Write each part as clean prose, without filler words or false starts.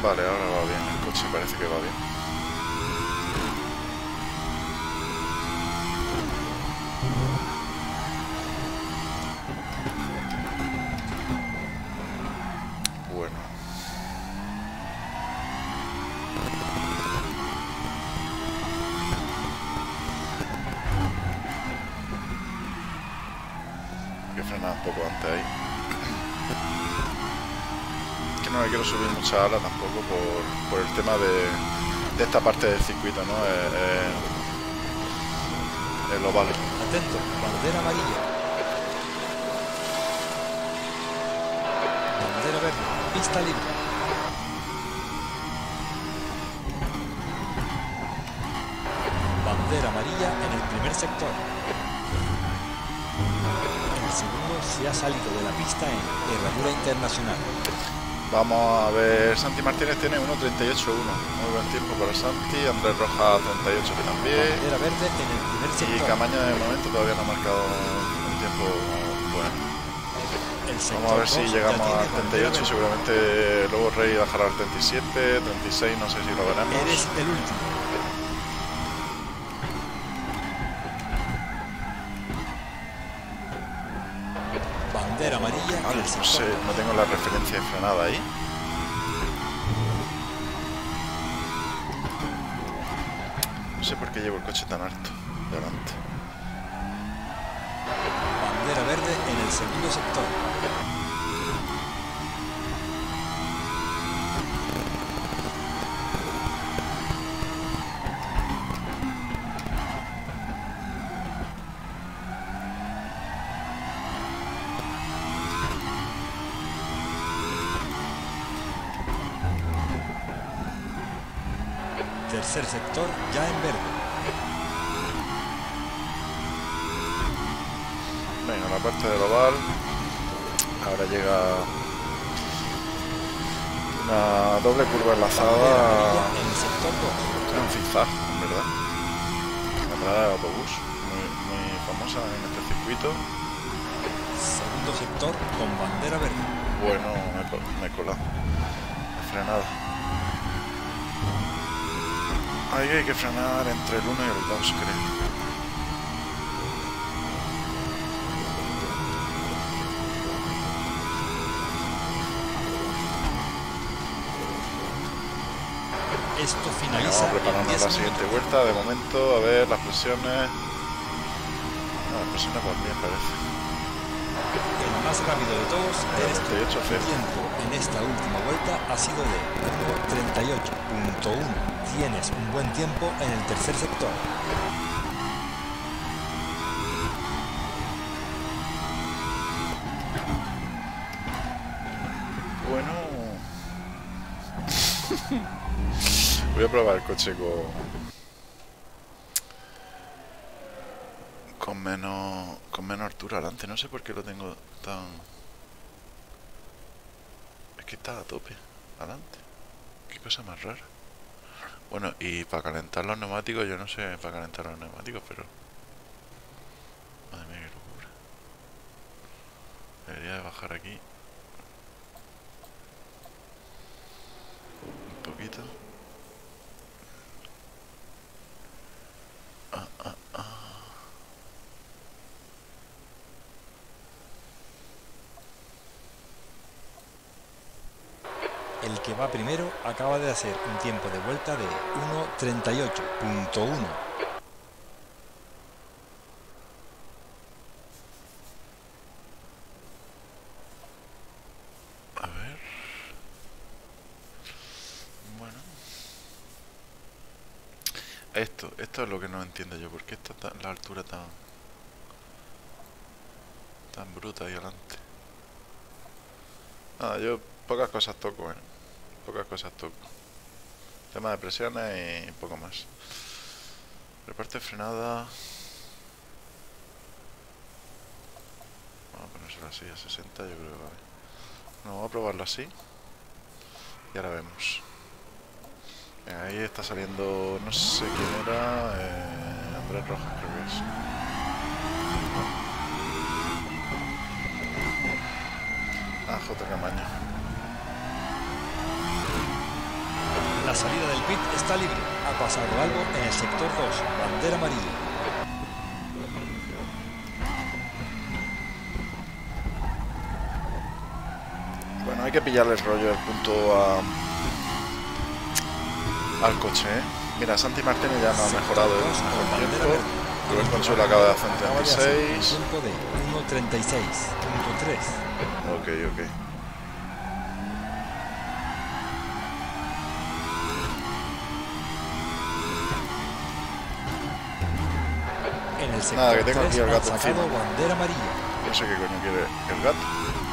Vale, ahora va bien, el coche parece que va bien. Bueno. Hay que frenar un poco antes ahí. Que no le quiero subir mucha ala tampoco por el tema de esta parte del circuito, ¿no? El oval. Atento, bandera amarilla. Bandera verde, pista libre. Bandera amarilla en el primer sector. El segundo se ha salido de la pista en herradura internacional. Vamos a ver, Santi Martínez tiene 1.38.1, muy buen tiempo para Santi. Andrés Rojas 38 también. Bandera verde en el primer sector. Y Camaño de momento todavía no ha marcado un tiempo bueno. Vamos a ver si llegamos al 38, seguramente luego Rey bajará al 37, 36, no sé si lo veremos. Eres el último. Bandera amarilla en el No sé, sector. no tengo la referencia de frenada ahí. No sé por qué llevo el coche tan alto delante. Bandera verde en el segundo sector. Tercer sector ya en verde. Venga, la parte del oval. Ahora llega una doble curva enlazada. En el sector 2. Es un zigzag, en verdad. Una parada de autobús muy famosa en este circuito. Segundo sector con bandera verde. Bueno, me he colado. He frenado. Ahí hay que frenar entre el 1 y el 2, creo. Esto Venga, finaliza vamos a prepararnos en 10 la siguiente minutos. vuelta. De momento, a ver las presiones. No, las presiones van bien, parece. El más rápido de todos eres tú. 38 Tu tiempo en esta última vuelta ha sido de 1:38.1. Tienes un buen tiempo en el tercer sector. Bueno. Voy a probar el coche con menos altura adelante. No sé por qué lo tengo tan... Es que está a tope adelante. Qué cosa más rara. Bueno, y para calentar los neumáticos, yo no sé para calentar los neumáticos, pero... Madre mía, qué locura. Debería de bajar aquí un poquito. El que va primero acaba de hacer un tiempo de vuelta de 1:38.1. A ver. Bueno. Esto es lo que no entiendo yo. ¿Por qué está la altura tan bruta ahí adelante? Nada, yo pocas cosas toco, pocas cosas toco. Tema de presiones y poco más. Reparte frenada. Vamos a ponérselo así a 60, yo creo que vale. No, vamos a probarlo así. Y ahora vemos. Venga, ahí está saliendo, no sé quién era, Andrés Rojas creo que es. Ah, J. Camaño. La salida del pit está libre. Ha pasado algo en el sector 2. Bandera amarilla. Bueno, hay que pillarle el rollo del punto al coche, ¿eh? Mira, Santi Martínez ya no ha mejorado el tiempo. Rubén Consuelo acaba de hacer un 36. Tiempo de 1:36.3. Ok, ok. En el sector Nada, que tengo aquí 3 el han gato sacado encima. bandera amarilla. No sé qué coño quiere el gato.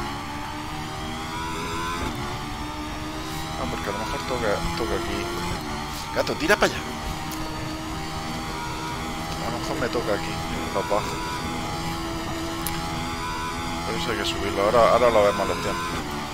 Ah, porque a lo mejor toca aquí. Gato, tira para allá. A lo mejor me toca aquí, para abajo. Por eso hay que subirlo. Ahora lo vemos los tiempos.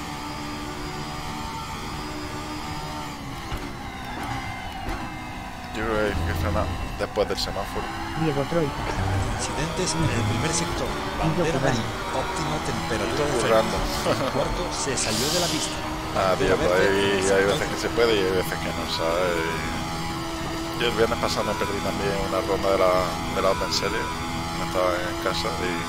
Yo creo que hay que frenar después del semáforo. Diego Troika. Incidentes en el primer sector. Bandera amarilla. Óptima temperatura de Currando. freno. El cuarto se salió de la pista. Ah, tío, pues Bandera verde en el hay sector veces que se puede y hay veces que no, ¿sabes? Yo el viernes pasado me perdí también una ronda de la Open Series. No estaba en casa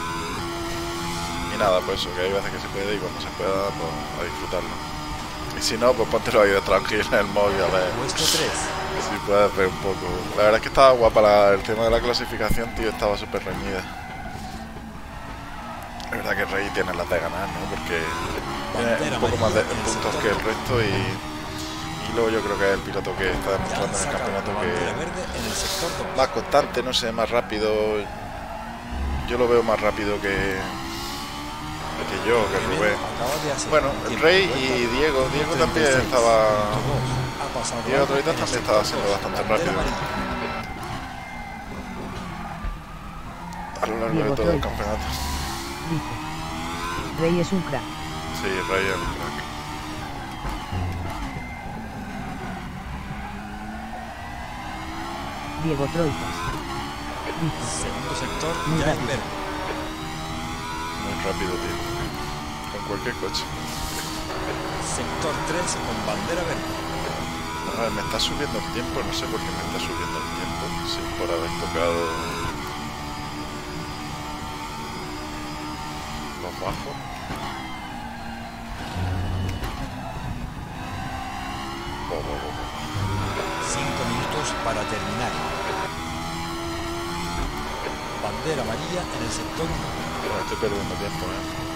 y nada, pues eso, que hay veces que se puede y cuando se pueda, pues a disfrutarlo. Y si no, pues póntelo ahí de tranquilo en el móvil a ver Puesto 3. si puedes ver un poco. La verdad es que estaba guapa el tema de la clasificación, tío, estaba súper reñida. Es verdad que el Rey tiene las de ganar, ¿no? Porque tiene un poco más de puntos que el resto y luego yo creo que es el piloto que está demostrando en el campeonato que más constante, no sé, más rápido. Yo lo veo más rápido que yo, que Rubén. Bueno, el Rey y Diego también estaba. Diego Troitas también estaba siendo bastante rápido a lo largo de todo el campeonato. Dice. Rey es un crack. Sí, Rey es un crack. Diego Troitas. Dice. Segundo sector, Muy ya en rápido. verde. Muy rápido, tío. Con cualquier coche. Sector 3 con bandera verde. A ver, me está subiendo el tiempo, no sé por qué me está subiendo el tiempo. Sí, por haber tocado los bajos. Oh, oh, oh. 5 minutos para terminar. Bandera amarilla en el sector 1. Bueno, estoy perdiendo tiempo,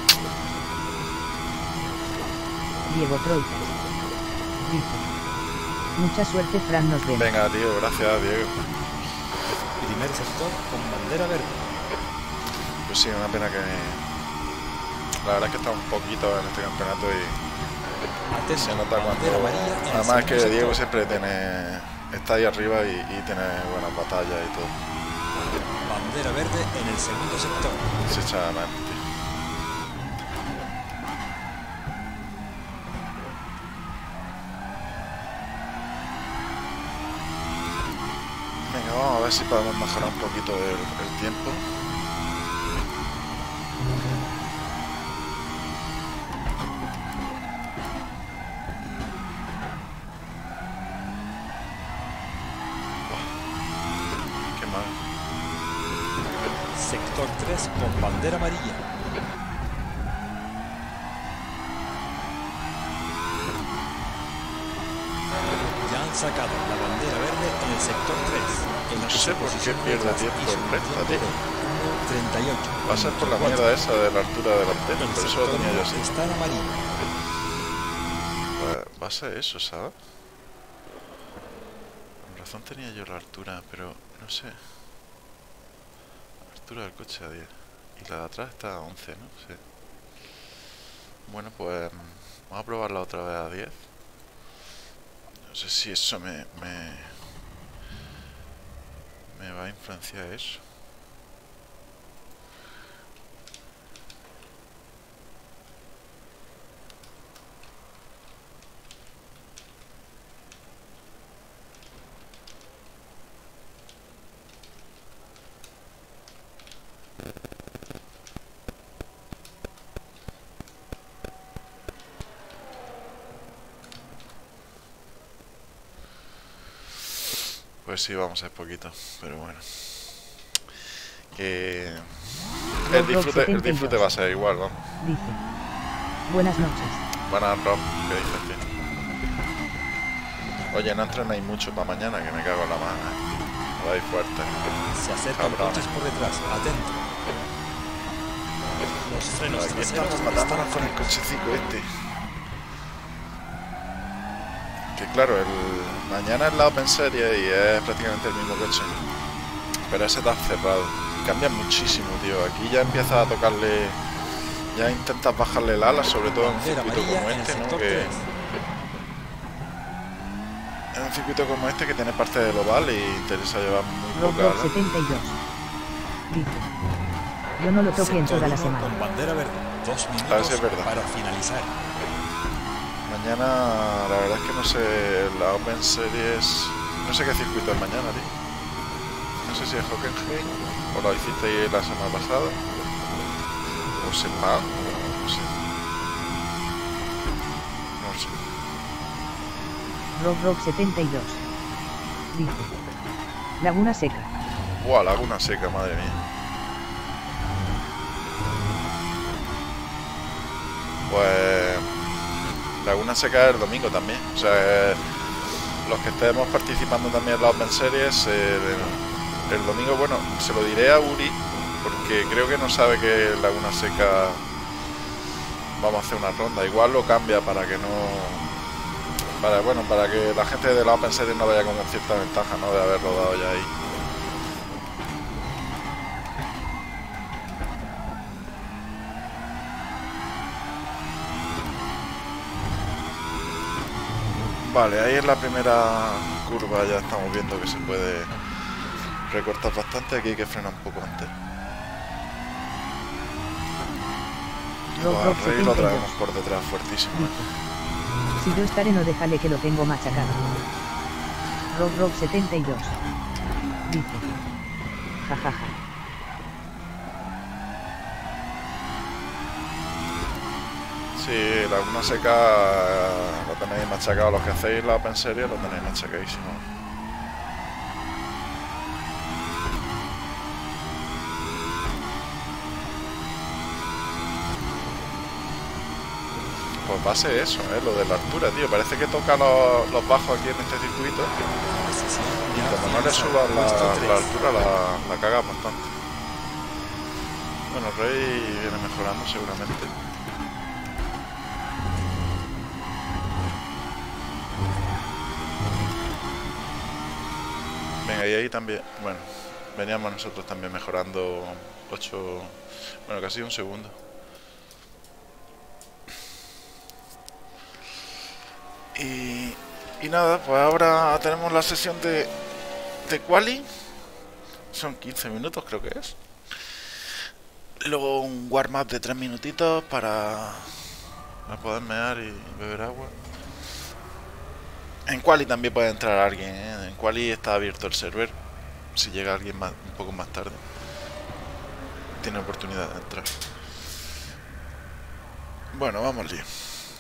Diego Troitas. Dice. Mucha suerte, Fran, nos vemos. Venga, tío, gracias, Diego. Primer sector con bandera verde. Pues sí, una pena que... La verdad es que está un poquito en este campeonato y se nota bandera cuando... amarilla en el Además es que segundo Diego sector. siempre está ahí arriba y tiene buenas batallas y todo. Bandera verde en el segundo sector. Se echa a mano, tío. Venga, vamos a ver si podemos mejorar un poquito el tiempo. Qué mal. Sector 3 con bandera amarilla. Ya han sacado la bandera verde en el sector 3. En No que sé se por qué posiciona pierde detrás tiempo y su el recta, tiempo tío. de 1:38. Va a ser por la mierda esa de la altura delantera, El por eso lo sector tenía yo 1 así. está en amarillo. Va a ser eso, ¿sabes? Con razón tenía yo la altura, pero no sé. La altura del coche a 10. Y la de atrás está a 11, ¿no? Sí. Bueno, pues vamos a probarla otra vez a 10. No sé si eso me va a influenciar eso. Pues sí, vamos a ser poquito, pero bueno. Que Rob Rob el 72 disfrute va a ser igual, vamos. dice: buenas noches. Buenas, Rob, ¿qué dices, tío? Oye, no entrenáis mucho para mañana, que me cago en la mano, ¿eh? Vais fuerte. Se acercan Cabrones. coches por detrás. Atento. Los frenos Aquí traseros estamos matándonos están con el cochecico este. Que claro, mañana es la Open Series y es prácticamente el mismo coche. Pero ese está cerrado. Cambia muchísimo, tío. Aquí ya empiezas a tocarle... Ya intentas bajarle el ala, sobre todo en un bandera circuito amarilla como en el este, ¿no? sector Que 3. en un circuito como este que tiene parte del oval y interesa llevar muy Rob poca Rob ala. 72 dice: yo no lo toqué en Sector toda la 1 semana. con bandera verde. 2 A ver minutos si es verdad. para finalizar. Mañana, la verdad es que no sé, la Open Series... No sé qué circuito es mañana, tío. No sé si es Hockenheim o lo hicisteis la semana pasada. O Sepang, no sé. No sé. Rob Rob 72 dice: Laguna Seca. Buah, Laguna Seca, madre mía. Pues... Laguna Seca es el domingo también. O sea, los que estemos participando también en la Open Series, el domingo, bueno, se lo diré a Uri, porque creo que no sabe que en Laguna Seca vamos a hacer una ronda. Igual lo cambia para que no... para que la gente de la Open Series no vaya con cierta ventaja, ¿no? De haberlo dado ya ahí. Vale, ahí en la primera curva ya estamos viendo que se puede recortar bastante. Aquí hay que frenar un poco antes. Rob Buah, Rob al Rey lo 72 traemos por detrás fuertísimo. dice: si yo estaré, no déjale que lo tengo machacado. Rob Rob 72 dice: jajaja. Sí, Laguna Seca lo tenéis machacado. Los que hacéis la Open Series lo tenéis machacadísimo. Pues va a ser eso, lo de la altura, tío. Parece que toca los bajos aquí en este circuito. Y como no le subas la altura, la cagas bastante. Bueno, Rey viene mejorando seguramente. Venga, y ahí también, bueno, veníamos nosotros también mejorando 8, bueno, casi un segundo. Y nada, pues ahora tenemos la sesión de quali. Son 15 minutos, creo que es. Luego un warm-up de 3 minutitos para poder mear y beber agua. En quali también puede entrar alguien, ¿eh? En quali está abierto el server. Si llega alguien un poco más tarde, tiene oportunidad de entrar. Bueno, vamos lío.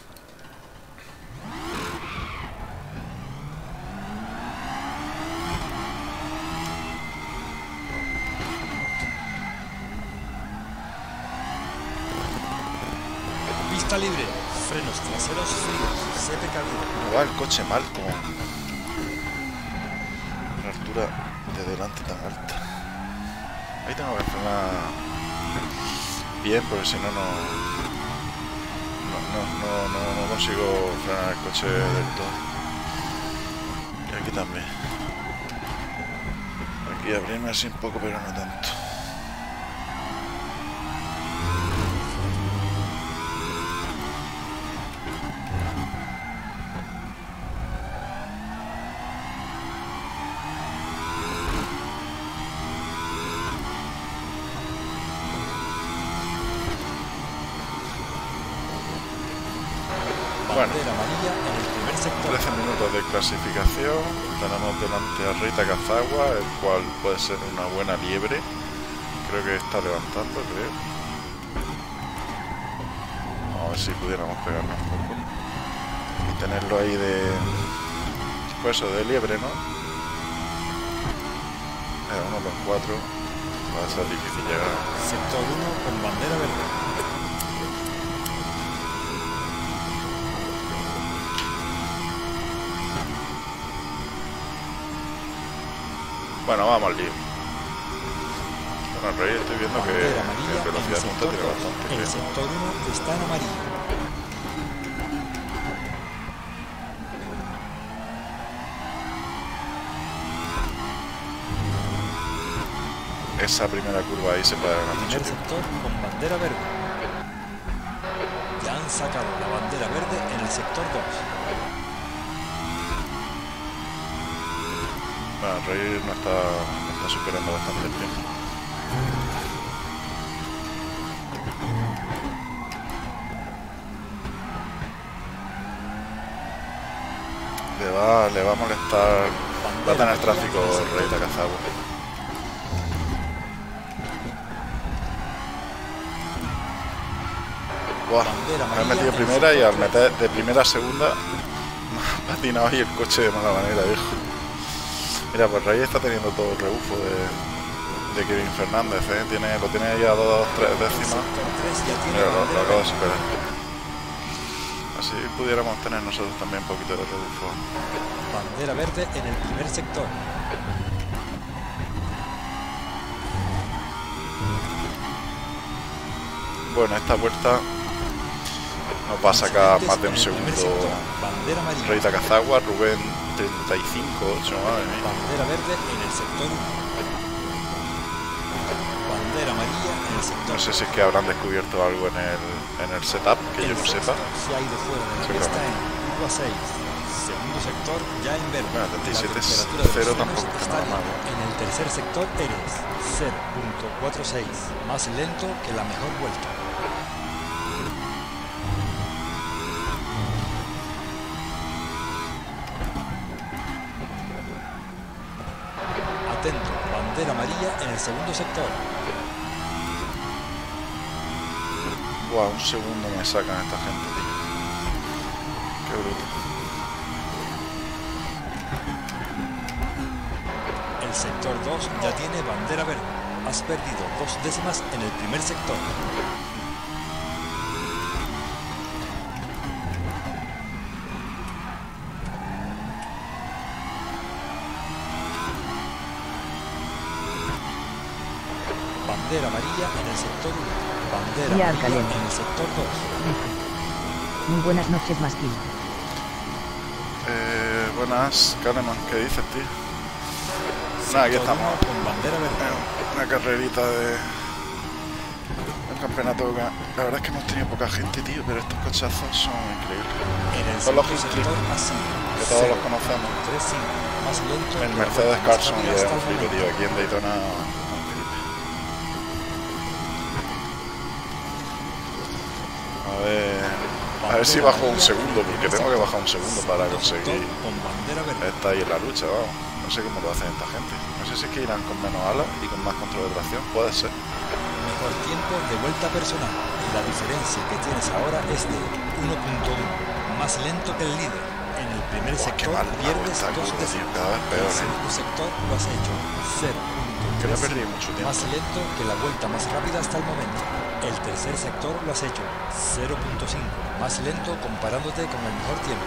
Pista libre. Frenos traseros fríos. 7 carriles. Va el coche mal con la altura de delante tan alta. Ahí tengo que frenar bien, porque si no no consigo frenar el coche del todo. Y aquí también. Aquí abrirme así un poco, pero no tanto. Bandera amarilla en el primer sector. 13 minutos de clasificación. Tenemos delante a Rita Cazagua, el cual puede ser una buena liebre. Creo que está levantando, creo. Vamos a ver si pudiéramos pegarnos un poco y tenerlo ahí de... pues eso, de liebre, ¿no? 1,4. Va a ser difícil llegar. Sector 1 con bandera verde. Bueno, vamos al lío. Bueno, Rey, estoy viendo que Bandera en amarilla en el velocidad punta sector tiene 2. bastante. El sector 1 está en amarillo. Esa primera curva ahí se puede ganar mucho Primer tiempo. sector con bandera verde. Ya han sacado la bandera verde en el sector 2. Bueno, Rey no está superando bastante el tiempo. Le va a molestar. Va a tener tráfico Rey Takazawa. Buah, me he metido primera y al meter de primera a segunda me ha patinado ahí el coche de mala manera, viejo. Mira, pues Rey está teniendo todo el rebufo de Kevin Fernández, ¿eh? Lo tiene ahí a 2-3 décimas. Mira, lo acabo de superar. Así pudiéramos tener nosotros también un poquito de rebufo. Bandera verde en el primer sector. Bueno, esta vuelta nos va a sacar más de un segundo Bandera amarilla. Rey Takazawa, Rubén 35-8, madre mía. Bandera verde en el sector 1. Bandera amarilla en el sector 2. No sé si es que habrán descubierto algo en el setup que yo no sepa. Se ha ido fuera de la pista en curva 6. Segundo sector ya en verde. Bueno, 37-0 tampoco está nada mal. En el tercer sector eres 0.46, más lento que la mejor vuelta. Atento, bandera amarilla en el segundo sector. Buah, un segundo me sacan esta gente, tío. Qué bruto. El sector 2 ya tiene bandera verde. Has perdido 2 décimas en el primer sector. Bandera amarilla en el sector 1. Bandera Y amarilla Arcaleno. en el sector 2. Muy buenas noches, Masquil. Buenas, Kahneman, ¿qué dices, tío? Nada, aquí Sector estamos. 1 con bandera verde. Una carrerita de un campeonato. La verdad es que hemos tenido poca gente, tío, pero estos cochazos son increíbles. En el Son los segundo Hinckley, sector así. que todos los conocemos. 3-5. Más lento. El que la Mercedes vuelta más Carson y rápida es hasta un el flipe, momento. tío. Aquí en Daytona. A ver si bajo un segundo, porque tengo que bajar un segundo para conseguir Con bandera verde. estar ahí en la lucha, vamos. No sé cómo lo hacen esta gente. No sé si es que irán con menos alas y con más control de tracción, puede ser. Mejor tiempo de vuelta personal. La diferencia que tienes ahora es de 1.1, más lento que el líder. En el primer Buah, qué sector mal la pierdes vuelta, 2 tío, décimas. cada vez En peor, el segundo sector lo has hecho Que no 0.3, perdí mucho tiempo. más lento que la vuelta más rápida hasta el momento. El tercer sector lo has hecho 0.5, más lento comparándote con el mejor tiempo.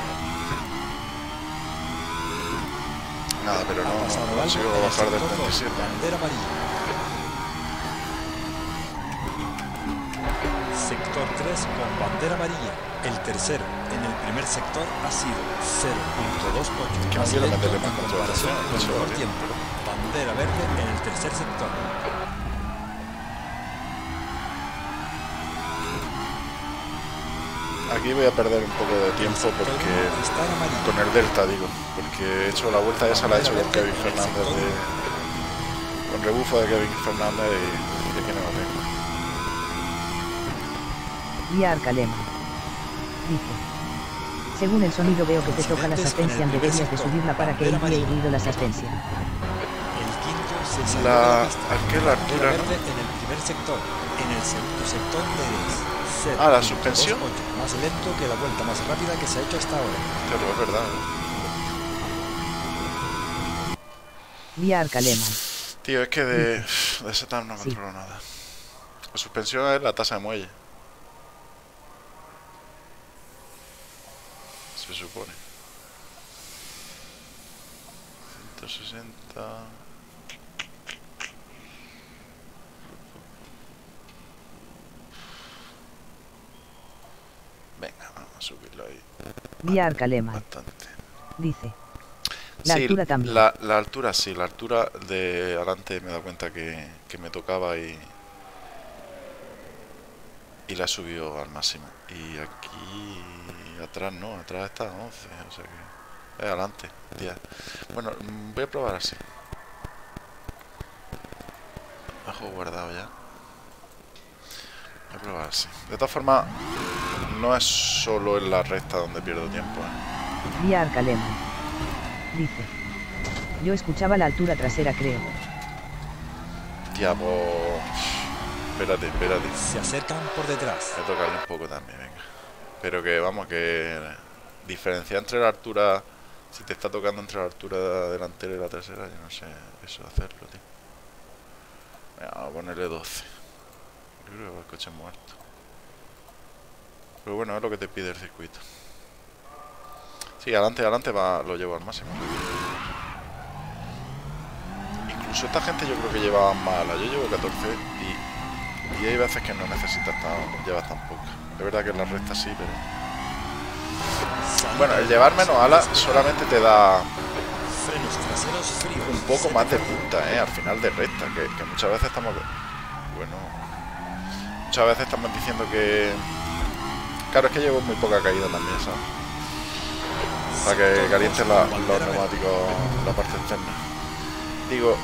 Nada, pero Ha no pasado algo consigo en el bajar del sector 2, 37. bandera amarilla. Sector 3 con bandera amarilla. El tercero en el primer sector ha sido 0.28, Que más no quiero lento meterle en más control de comparación tracción, con el eso mejor vale. tiempo. Bandera verde en el tercer sector. Aquí voy a perder un poco de tiempo porque Está en amarillo. con el Delta, digo, porque he hecho la vuelta esa, la he hecho con Kevin Fernández con rebufo de Kevin Fernández y aquí no lo tengo. Y Arcalema. Dice. Según el sonido veo que te toca la suspensión, deberías de subirla para que envíe ruido la suspensión. El quinto se salió La- de la pista. ¿a qué la altura, Bandera no? verde en el primer sector. En el segundo sector eres 0.28, Ah, la suspensión. más lento que la vuelta más rápida que se ha hecho hasta ahora. Pero es verdad, ¿no? Y Arcalema. Tío, es que de setup no controlo nada. La suspensión es la tasa de muelle. Se supone. 160. Venga, vamos a subirlo ahí. Vía Arcalema. Bastante. Dice. La Sí, altura también. la altura sí, la altura de adelante me he dado cuenta que me tocaba y la subió al máximo. Y aquí atrás no, atrás está a 11, o sea que es adelante, 10. Bueno, voy a probar así. Bajo guardado ya. Voy a probar así. De todas formas, no es solo en la recta donde pierdo tiempo, ¿eh? Vía Arcalema. Dice. Yo escuchaba la altura trasera, creo. Tía, pues... Espérate. Se acercan por detrás. Voy a tocarle un poco también, venga. Pero que, vamos, que... Diferenciar entre la altura... Si te está tocando entre la altura delantera y la trasera, yo no sé eso de hacerlo, tío. Venga, vamos a ponerle 12. Yo creo que el coche es muerto. Pero bueno, es lo que te pide el circuito. Sí, adelante va, lo llevo al máximo. Incluso esta gente yo creo que llevaba mala. Yo llevo 14 y hay veces que no necesitas llevas tan poca. Es verdad que en la recta sí, pero... Bueno, el llevar menos alas solamente te da Frenos traseros fríos. un poco más de punta, al final de recta, que muchas veces estamos... Bueno... Muchas veces estamos diciendo que... Claro, es que llevo muy poca caída también, ¿sabes? Para que calienten los neumáticos, la parte externa. Digo,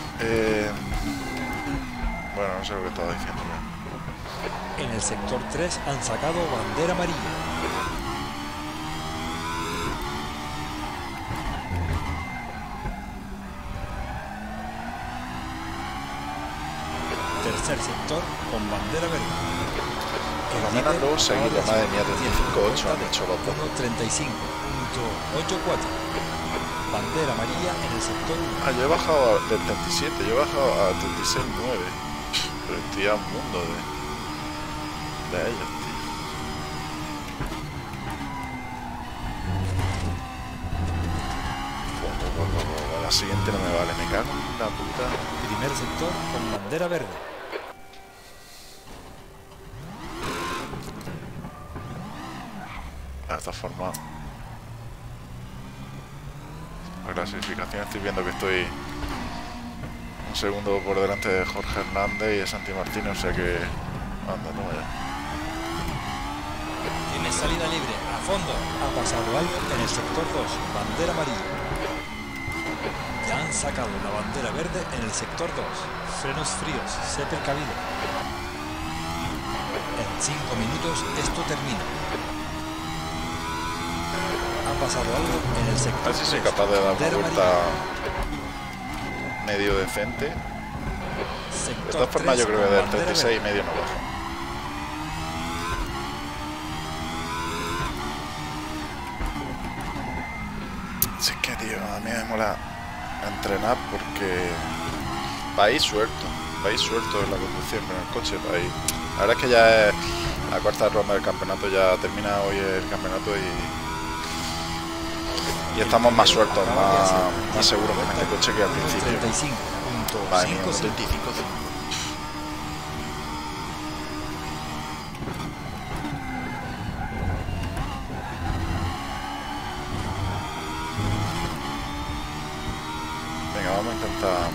bueno, no sé lo que estaba diciendo ya. En el sector 3 han sacado bandera amarilla. Tercer sector con bandera verde. Por lo menos luego seguido, madre mía, 35.8 han hecho los dos. 35.84. Bandera amarilla en el sector 1. Ah, yo he bajado del 37, yo he bajado a 36.9. Pero estoy a un mundo de ellos, tío. La siguiente no me vale, me cago en la puta. Primer sector con bandera verde. De esta forma, la clasificación estoy viendo que estoy un segundo por delante de Jorge Hernández y de Santi Martínez, o sea que anda, toma ya. Tiene salida libre, a fondo. Ha pasado algo en el sector 2, bandera amarilla. Ya han sacado la bandera verde en el sector 2. Frenos fríos, sé precavido. En 5 minutos esto termina. Ha pasado algo en el sector 3. A ver si soy capaz de dar una vuelta medio decente. De todas formas yo creo que del 36 y medio no bajo. Si es que, tío, a mí me mola entrenar porque vais suelto en la conducción con el coche, vais. La verdad es que ya es la cuarta ronda del campeonato, ya termina hoy el campeonato y estamos más sueltos, más seguros con este coche que al principio. 35. Venga, vamos a intentar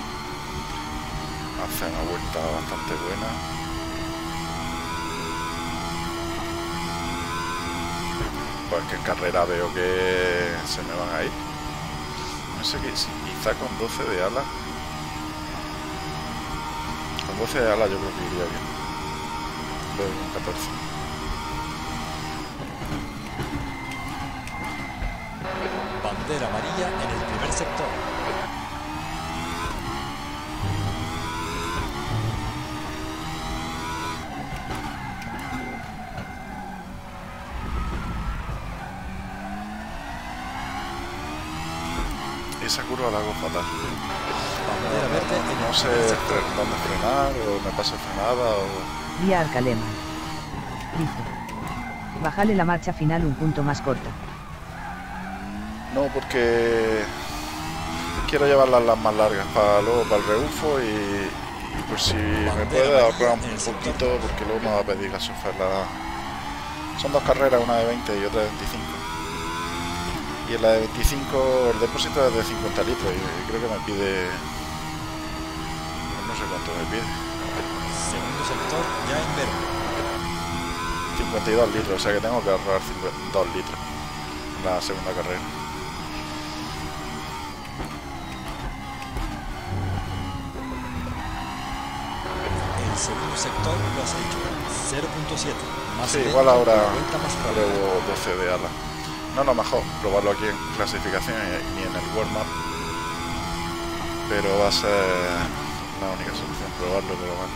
hacer una vuelta bastante buena. Pues que en carrera veo que se me van a ir. No sé qué, quizá con 12 de ala. Con 12 de ala yo creo que iría bien. Luego con 14. Bandera amarilla en el primer sector. Esa curva la hago fatal. Bandera verde en el no sé dónde frenar, o me paso frenada, o... Vía Arcaleman. Dice. Bájale la marcha final un punto más corta. No, porque quiero llevarlas las más largas para luego para el rebufo y pues si me puede ahorrar un poquito, porque luego me va a pedir la sofá. Son dos carreras, una de 20 y otra de 25. Y en la de 25 el depósito es de 50 litros y creo que me pide... no sé cuánto me pide. Segundo sector ya en verde. 52 litros, o sea que tengo que ahorrar 2 litros en la segunda carrera. El segundo sector lo has hecho 0.7. Más Sí, lento, igual ahora vuelta más rápida. pruebo 12 de ala. No, mejor probarlo aquí en clasificación y en el warm-up. Pero va a ser la única solución, probarlo, pero bueno.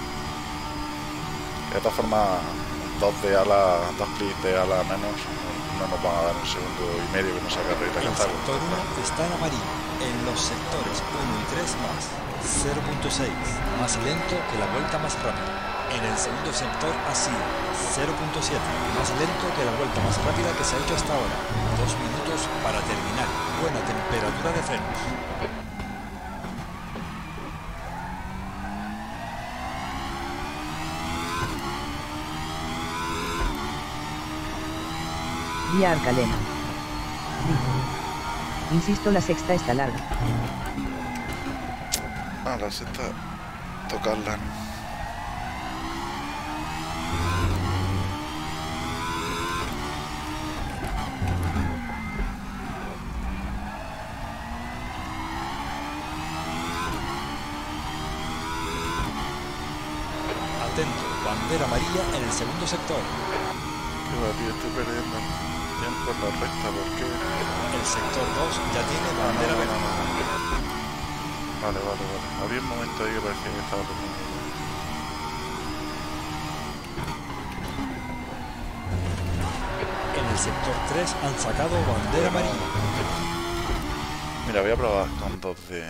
De todas formas, 2 clics de ala menos no nos van a dar un segundo y medio que no saca carrera El cantar. sector 1 está en amarillo. En los sectores 1 y 3 más 0.6, más lento que la vuelta más rápida. En el segundo sector ha sido 0.7, más lento que la vuelta más rápida que se ha hecho hasta ahora. 2 minutos para terminar. Buena temperatura de frenos. Vía Arcalema. Dice. Insisto, la sexta está larga. Ah, la sexta, tocarla. Atento, bandera amarilla en el segundo sector. Qué va, tío, estoy perdiendo tiempo en la recta, ¿por qué? El sector 2 ya tiene bandera verde. Vale. Había un momento ahí que parecía que estaba perdiendo. En el sector 3 han sacado bandera amarilla. Mira, voy a probar con 2 de...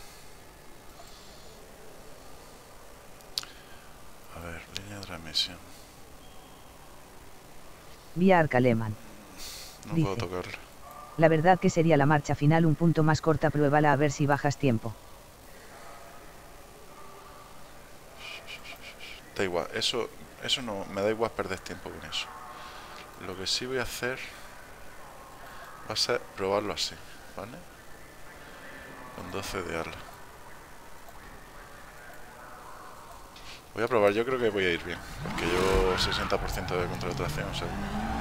A ver, línea de transmisión. Vía Arcaleman. No Dice. puedo tocarla. La verdad que sería la marcha final un punto más corta, pruébala a ver si bajas tiempo. Da igual, eso no, me da igual perder tiempo con eso. Lo que sí voy a hacer va a ser probarlo así, ¿vale? Con 12 de ala. Voy a probar, yo creo que voy a ir bien, porque yo 60% de control de tracción, o sea,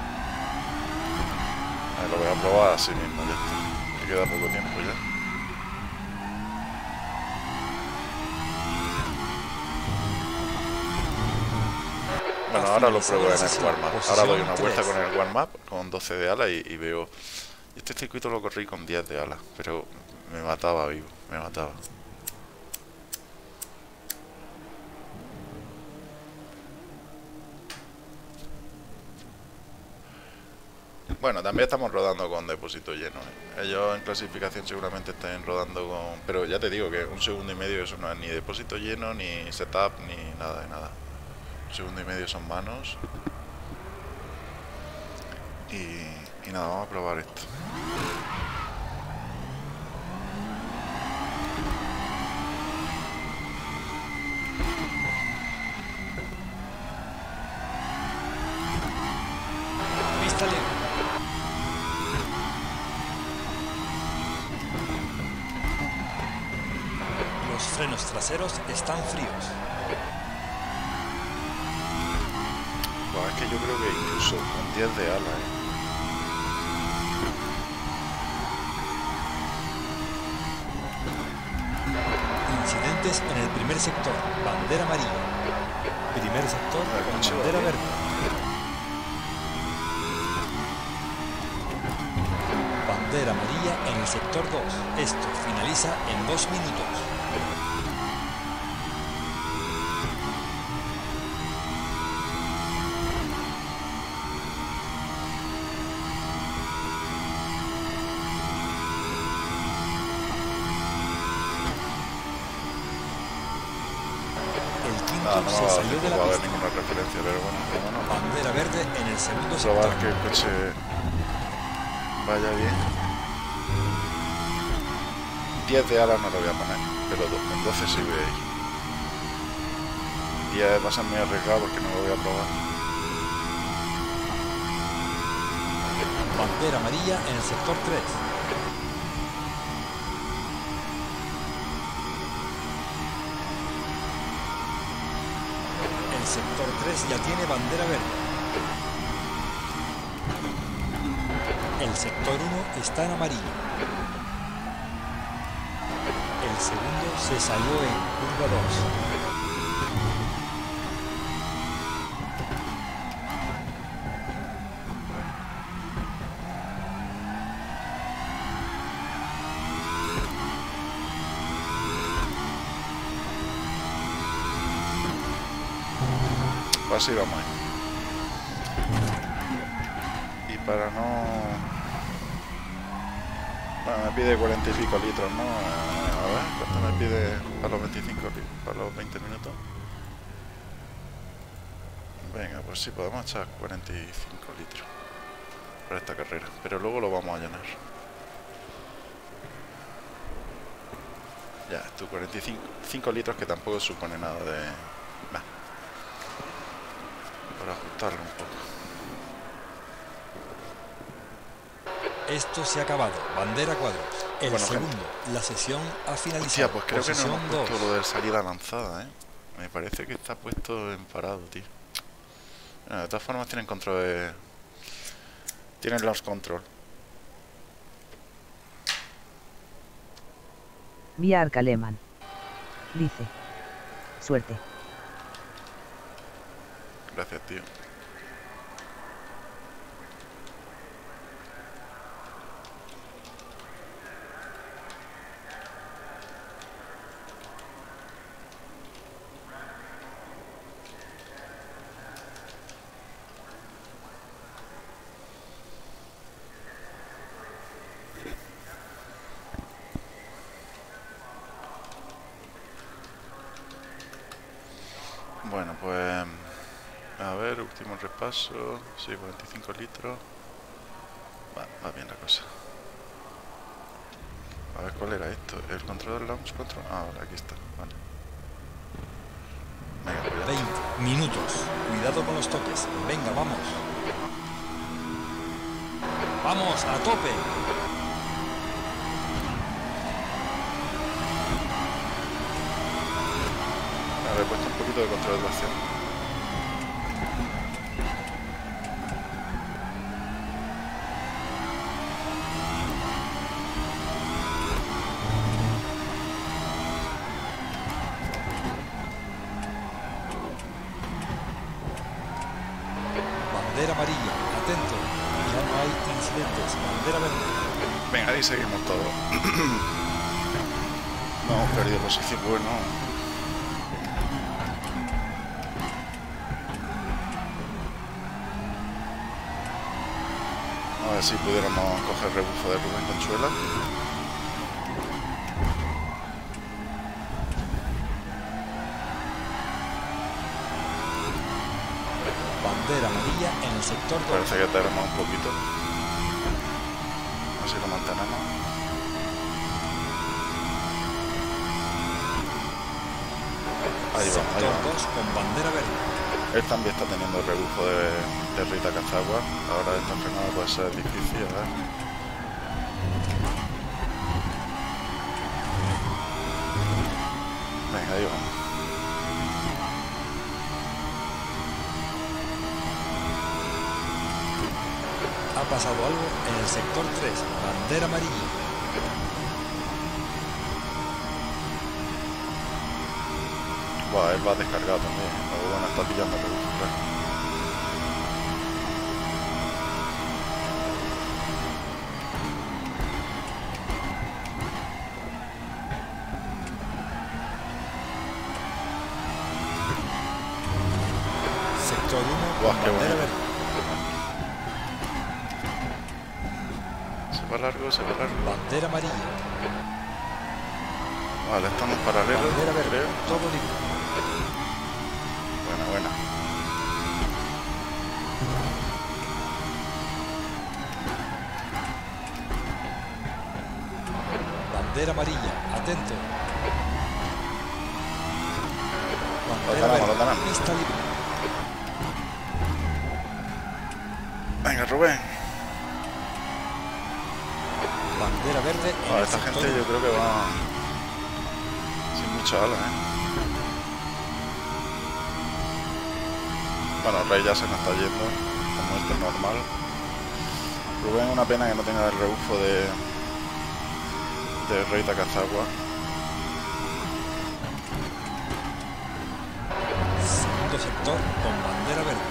lo voy a probar así mismo, ya está. Me queda poco tiempo ya. Bueno, ahora lo pruebo en el warm-up. Ahora doy una vuelta con el warm-up, con 12 de ala y veo... Este circuito lo corrí con 10 de ala, pero me mataba vivo, me mataba. Bueno, también estamos rodando con depósito lleno, ¿eh? Ellos en clasificación seguramente están rodando con... Pero ya te digo que un segundo y medio eso no es ni depósito lleno, ni setup, ni nada de nada. Un segundo y medio son manos. Y nada, vamos a probar esto. Pista libre. Los frenos traseros están fríos. Pues es que yo creo que incluso con 10 de ala, Incidentes en el primer sector. Bandera amarilla. Primer sector con bandera verde. Bandera amarilla en el sector 2. Esto finaliza en 2 minutos. No, no se va a salió de la haber pista. ninguna referencia, pero bueno, como no. Bandera verde en el segundo sector. Probar que el coche vaya bien. 10 de ala no lo voy a poner, pero en 12 sí voy a ir. 10 va a ser muy arriesgado porque no lo voy a probar. Bandera amarilla en el sector 3. El sector 3 ya tiene bandera verde. El sector 1 está en amarillo. El segundo se salió en curva 2. Así vamos a ir. Y para no... Bueno, me pide 40 y pico litros, ¿no? A ver, ¿cuánto me pide para los 25 para los 20 minutos? Venga, pues sí, podemos echar 45 litros para esta carrera, pero luego lo vamos a llenar. Ya, estos 45 litros que tampoco supone nada de... Bah, para ajustarlo un poco. Esto se ha acabado. Bandera cuadros. El Bueno, segundo. gente. La sesión ha finalizado. Hostia, pues creo que no Posición hemos puesto 2. lo de salida lanzada, ¿eh? Me parece que está puesto en parado, tío. Bueno, de todas formas tienen control de... Tienen launch control. Vía Arcaleman. Dice. Suerte. Gracias, tío. Bueno, pues... A ver, último repaso. Sí, 45 litros. Va bien la cosa. A ver, ¿cuál era esto? ¿El control del launch control? Ah, vale, aquí está. Vale. Venga, pues ya 20 está. minutos. Cuidado con los toques. Venga, vamos. Vamos, a tope. Ahora he puesto un poquito de control de tracción. Bandera amarilla. Atento. Ya no hay incidentes. Bandera verde. Venga, ahí seguimos todos. No hemos perdido posición, bueno. A ver si pudiéramos coger rebufo de Rubén Conchuela. Bandera amarilla en el sector 2. Parece que tenemos un poquito. A ver si lo mantenemos. Ahí vamos, ahí Sector vamos. 2 con bandera verde. Él también está teniendo rebufo de Rita Cazagua. Ahora esta frenada puede ser difícil, a ver. Venga, ahí vamos. Ha pasado algo en el sector 3. Bandera amarilla. Buah, él va descargado también. Luego van a estar pillando rebufo, claro. Sector 1 Buah, con qué bandera bueno. verde. Se va largo, se va largo. Bandera amarilla. Vale, estamos paralelos, Bandera verde. creo. Todo libre. Buena, buena. Bandera amarilla, atento. Lo tenemos. Pista libre. Venga, Rubén. Bandera verde en el Esta sector gente yo creo que va sin mucha ala, Bueno, Rey ya se nos está yendo, como esto es normal. Rubén, una pena que no tenga el rebufo de Rey Takazagua. segundo sector con bandera verde.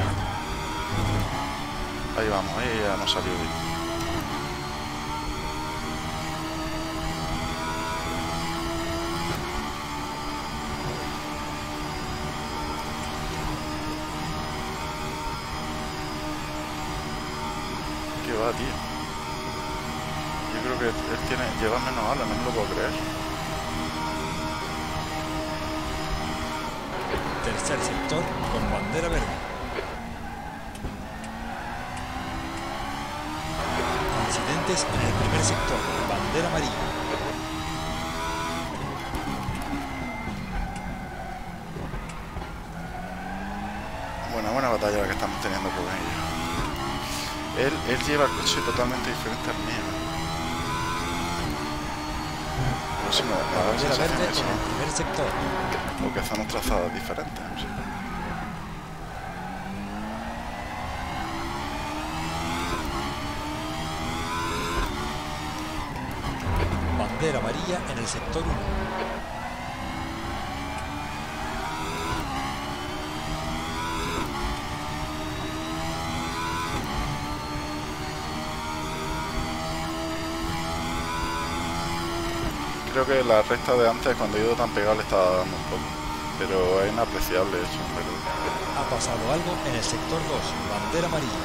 Ahí vamos, ahí ya nos salió bien. ¿Qué va, tío? Yo creo que él lleva menos alas, no me lo puedo creer. Tercer sector con bandera verde. Incidentes en el primer sector, bandera amarilla. Buena batalla la que estamos teniendo con ellos. Él lleva el coche totalmente diferente al mío. No sé, me da la Bandera sensación verde de eso, en el primer sector. o que hacemos trazadas diferentes, no sé. Bandera amarilla en el sector 1. Creo que la recta de antes, cuando he ido tan pegado, le estaba dando un poco. Pero es inapreciable eso, pero... Ha pasado algo en el sector 2, bandera amarilla.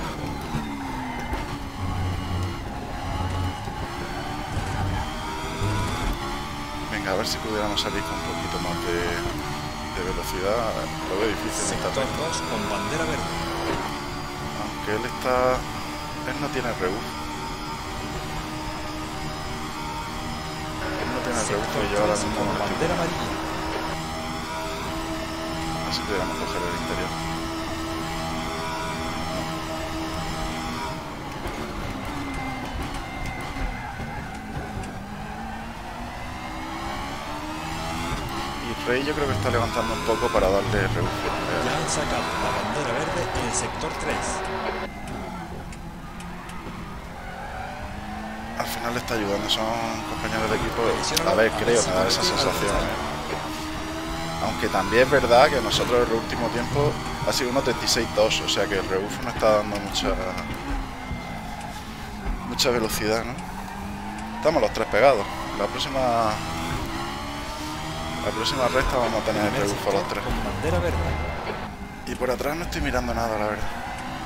Venga, a ver si pudiéramos salir con un poquito más de velocidad. Lo veo difícil. Sector 2 con bandera verde. Aunque él no tiene rebufo. Él no tiene rebufo y yo ahora mismo con no estoy. bandera amarilla. Así pudiéramos coger el interior. Y Rey yo creo que está levantando un poco para darle rebufo. Ya han sacado la bandera verde en el sector 3. Al final le está ayudando, son compañeros de equipo. A ver, creo, me da esa sensación. Aunque también es verdad que nosotros en el último tiempo ha sido 1.36.2, o sea que el rebufo no está dando mucha velocidad, ¿no? Estamos los tres pegados. La próxima recta vamos a tener el rebufo los tres. Con bandera verde. Y por atrás no estoy mirando nada, la verdad.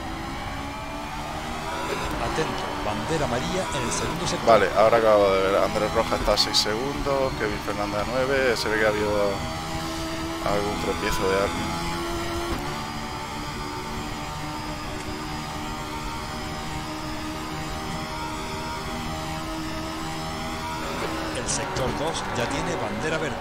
Atento, bandera amarilla en el segundo sector. Vale, ahora acabo de ver. Andrés Rojas está a 6 segundos, Kevin Fernández a 9. Se ve que ha habido algún tropiezo de alguien. El sector 2 ya tiene bandera verde.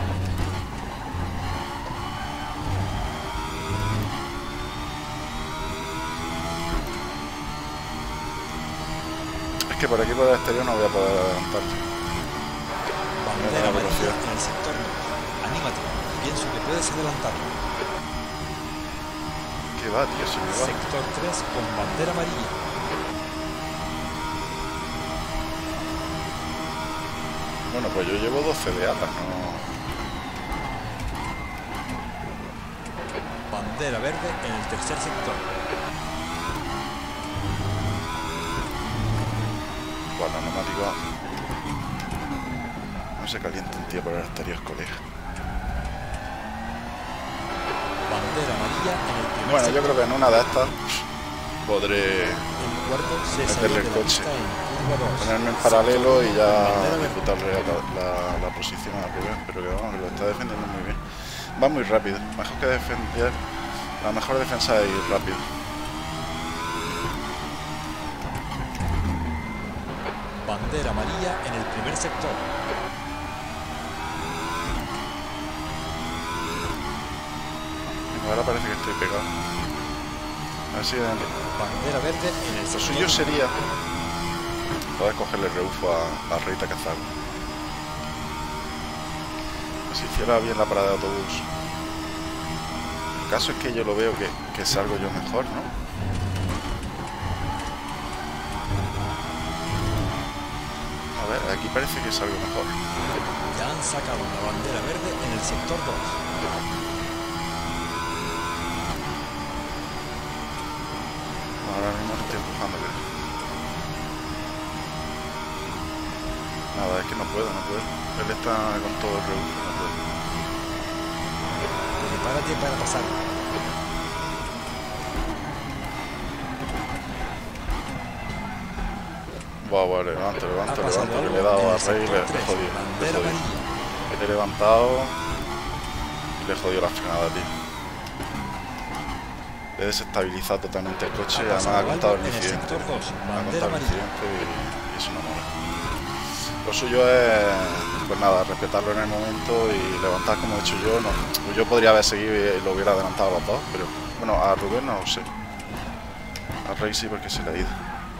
Es que por aquí por el exterior no voy a poder adelantar. Bandera amarilla en el sector 2. Anímate, pienso que puedes adelantar. ¿Qué va, tío? Si me va. Sector 3 con bandera amarilla. Bueno, pues yo llevo 12 de alas, ¿no? Bandera verde en el tercer sector. Bueno, neumático. No se calienta un tío por el exterior, colega. Bandera amarilla en el primer Bueno, sector. yo creo que en una de estas podré El cuarto se sale meterle de el la coche, pista en curva 2. ponerme en paralelo y ya Bandera verde. disputarle la posición a Rubén, pero que vamos, que lo está defendiendo muy bien. Va muy rápido. Mejor que defender. La mejor defensa es ir rápido. Bandera amarilla en el primer sector. Ahora parece que estoy pegado. A ver si... Bandera verde en el Lo sector. suyo sería poder cogerle rebufo a Rita Cazargo. Si hiciera bien la parada de autobús. El caso es que yo lo veo que salgo yo mejor, ¿no? A ver, aquí parece que salgo mejor. Ya han sacado una bandera verde en el sector 2. Ahora mismo estoy empujando, creo. Nada, es que no puedo. Él está con todo el rebufo, no puedo. Prepárate para pasar. Buah, levanto, que le he dado a Rey y le he jodido. Bandera amarilla. He levantado y le he jodido la frenada, tío. He desestabilizado totalmente el coche y además ha contado el incidente. sector 2, Ha bandera contado el amarilla. incidente y eso no mola. Lo suyo es, pues nada, respetarlo en el momento y levantar como he hecho yo. No, yo podría haber seguido y lo hubiera adelantado a los dos, pero bueno, a Rubén no lo sé. A Rey sí, porque se le ha ido.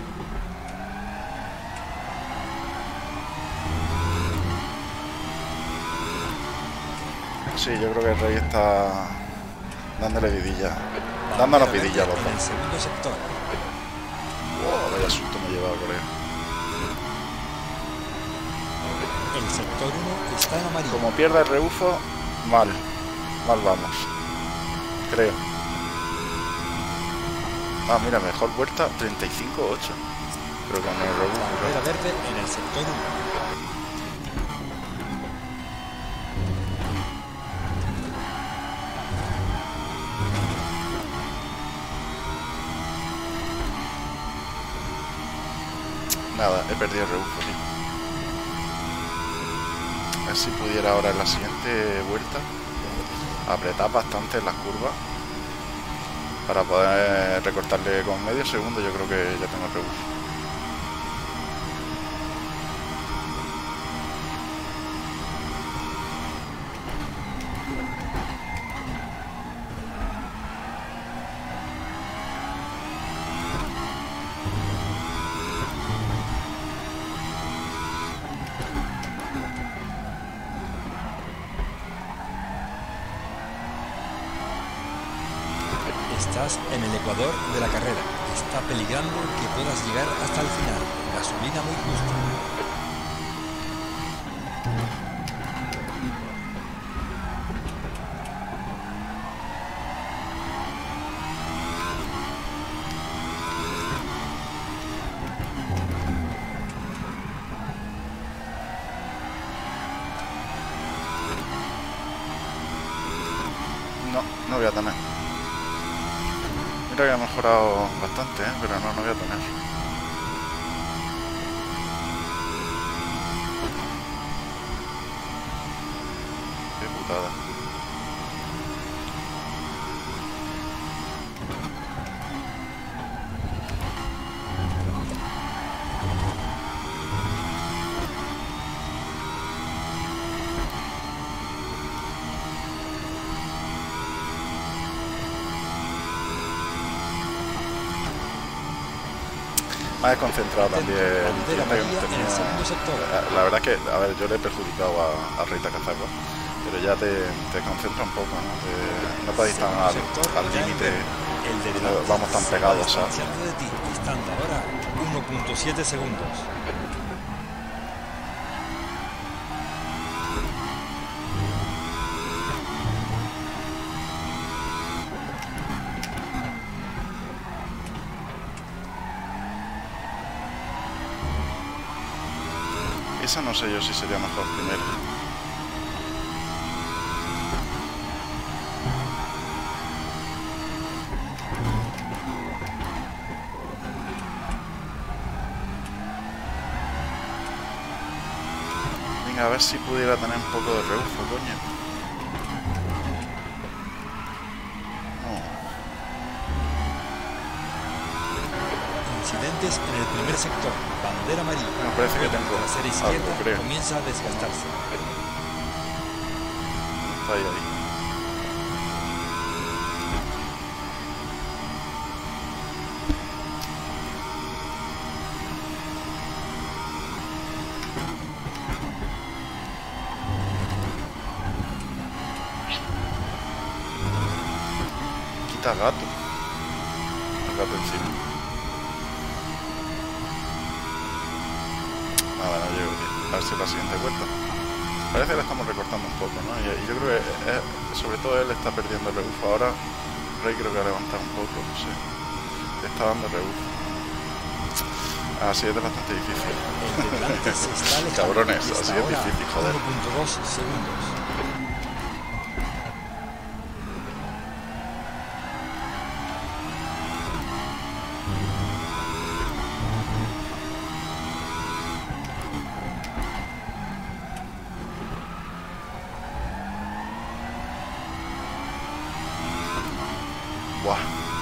Sí, yo creo que el Rey está dándole vidilla. Dándonos Bandera vidilla a verde los en el dos. segundo sector. Wow, vaya susto me he llevado, colega. El sector 1 está en amarillo. Como pierda el rebufo, mal vamos. Creo. Ah, mira, mejor vuelta 35-8. Pero con el rebufo. Bandera verde en el sector 1. Nada, he perdido el rebufo, tío. A ver si pudiera ahora en la siguiente vuelta apretar bastante en las curvas para poder recortarle con medio segundo. Yo creo que ya tengo el rebufo. Estás en el ecuador de la carrera. Está peligrando que puedas llegar hasta el final. Gasolina muy justa. No voy a tener. Mira que ha mejorado bastante, pero no voy a tener. Qué putada. Me he desconcentrado también. Bandera amarilla en el segundo sector. La verdad es que, a ver, yo le he perjudicado a Rita Cazargo, pero ya te concentra un poco, ¿no? No podéis estar al límite, vamos tan pegados, ¿sabes? De ti, estando ahora 1.7 segundos. Esa no sé yo si sería mejor primero. Venga, a ver si pudiera tener un poco de rebufo, coño. Luces en el primer sector. Bandera amarilla. Me parece que tengo La trasera algo, izquierda creo. comienza a desgastarse. Está ahí. Quita gato. El gato encima. Nada, no llego, tío. A ver si la siguiente vuelta. Parece que le estamos recortando un poco, ¿no? Y yo creo que sobre todo él está perdiendo el rebufo. Ahora Rey creo que ha levantado un poco, no sé. Le está dando rebufo. Así es bastante difícil. El de delante se está alejando. Cabrones, Y está así es ahora difícil, joder. 1.2 segundos. Buah.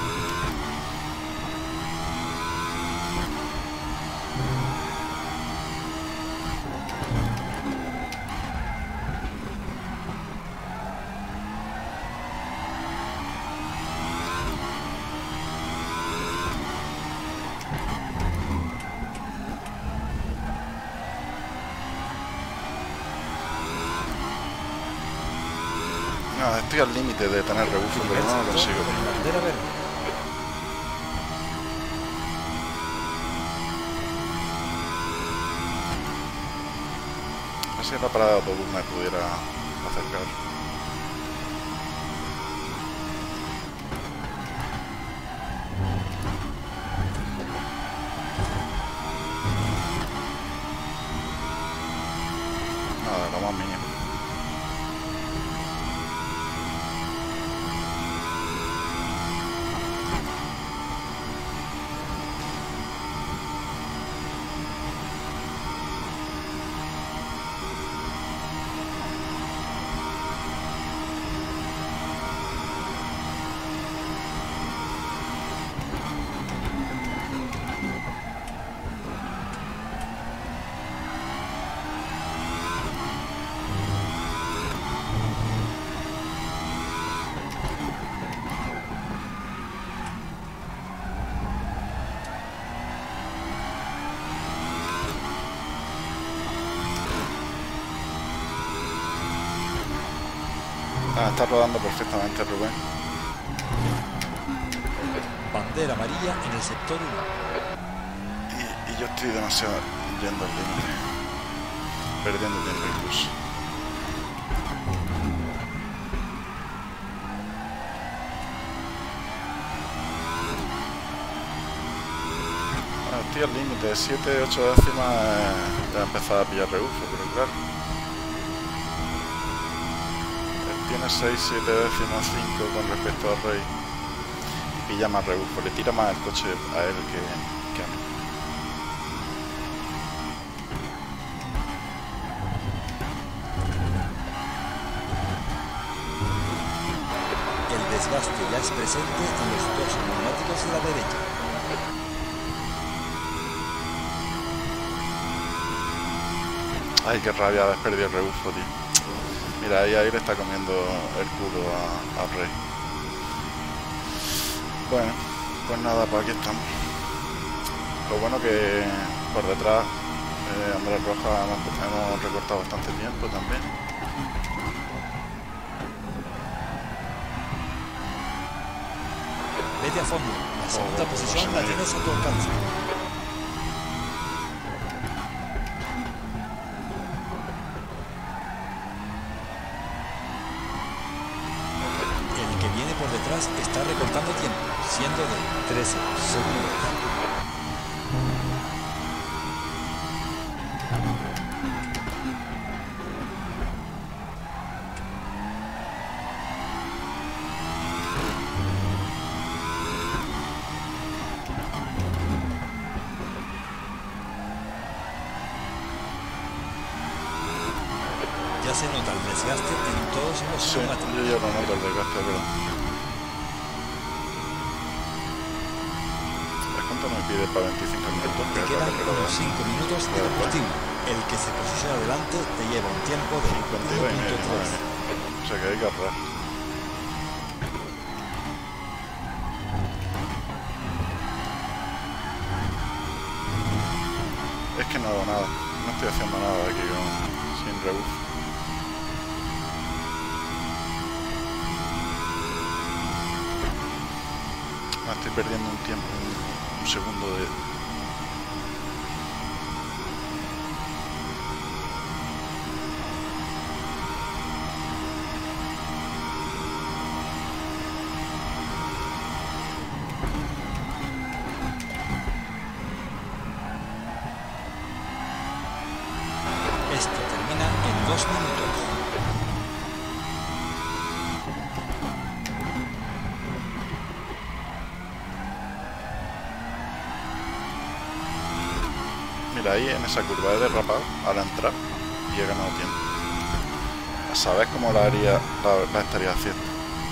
No, estoy al límite de tener rebufo, pero no lo consigo. Con bandera verde. Así en la parada de autobús me pudiera acercar. Nada, lo más mínimo. Ah, está rodando perfectamente Rubén. Bandera amarilla en el sector 1. Y yo estoy demasiado yendo al límite. Perdiendo tiempo incluso. Bueno, estoy al límite. 7, 8 décimas ya he empezado a pillar rebufo, pero claro. Tiene 6, 7 décimas, 5 con respecto al Rey. Y pilla más rebufo. Le tira más el coche a él que a mí. El desgaste ya es presente en los dos neumáticos de la derecha. Ay, qué rabia haber perdido el rebufo, tío. Mira, ahí le está comiendo el culo al Rey. Bueno, pues nada, pues aquí estamos. Lo bueno que por detrás Andrés Rojas hemos recortado bastante tiempo también. Vete a fondo. La segunda posición la tienes a tu alcance. El que viene por detrás está recortando tiempo, siendo de 13 segundos. Ya se nota el desgaste en todos los Sí, neumáticos. yo ya lo noto el desgaste, pero... Es momento me pide para 25 minutos. Te quedan unos 5 minutos de combustible. El que se posiciona delante te lleva un tiempo de 1.3. O sea que hay que ahorrar. Es que no hago nada. No estoy haciendo nada aquí sin rebufo. Estoy perdiendo un tiempo, un segundo de... Esto termina en 2 minutos. Mira, ahí en esa curva he derrapado al entrar y he ganado tiempo. A saber cómo la estaría haciendo.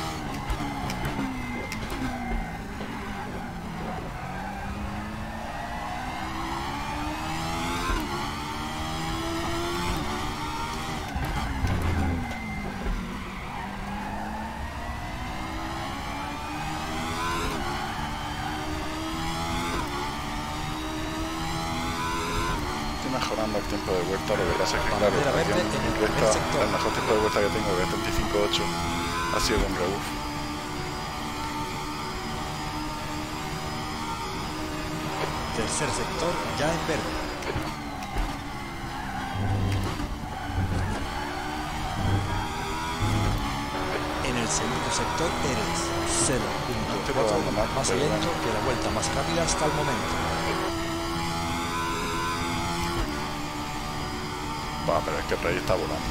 Mejorando el tiempo de vuelta, lo que pasa es que claro, el mejor tiempo de vuelta que tengo, que es 35.8, ha sido con rebufo. Tercer sector ya en verde. En el segundo sector eres 0.4 más lento que la vuelta más rápida hasta el momento. Pero es que el rey está volando.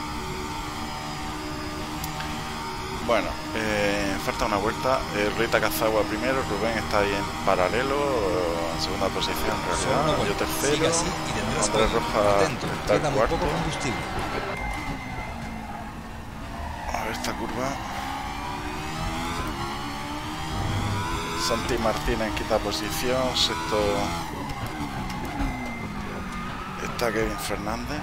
Bueno, falta una vuelta. Rita Cazagua primero, Rubén está ahí en paralelo, en segunda posición en realidad. Yo tercero, Andrés Roja está cuarto. A ver esta curva. Santi Martínez en quinta posición, sexto está Kevin Fernández.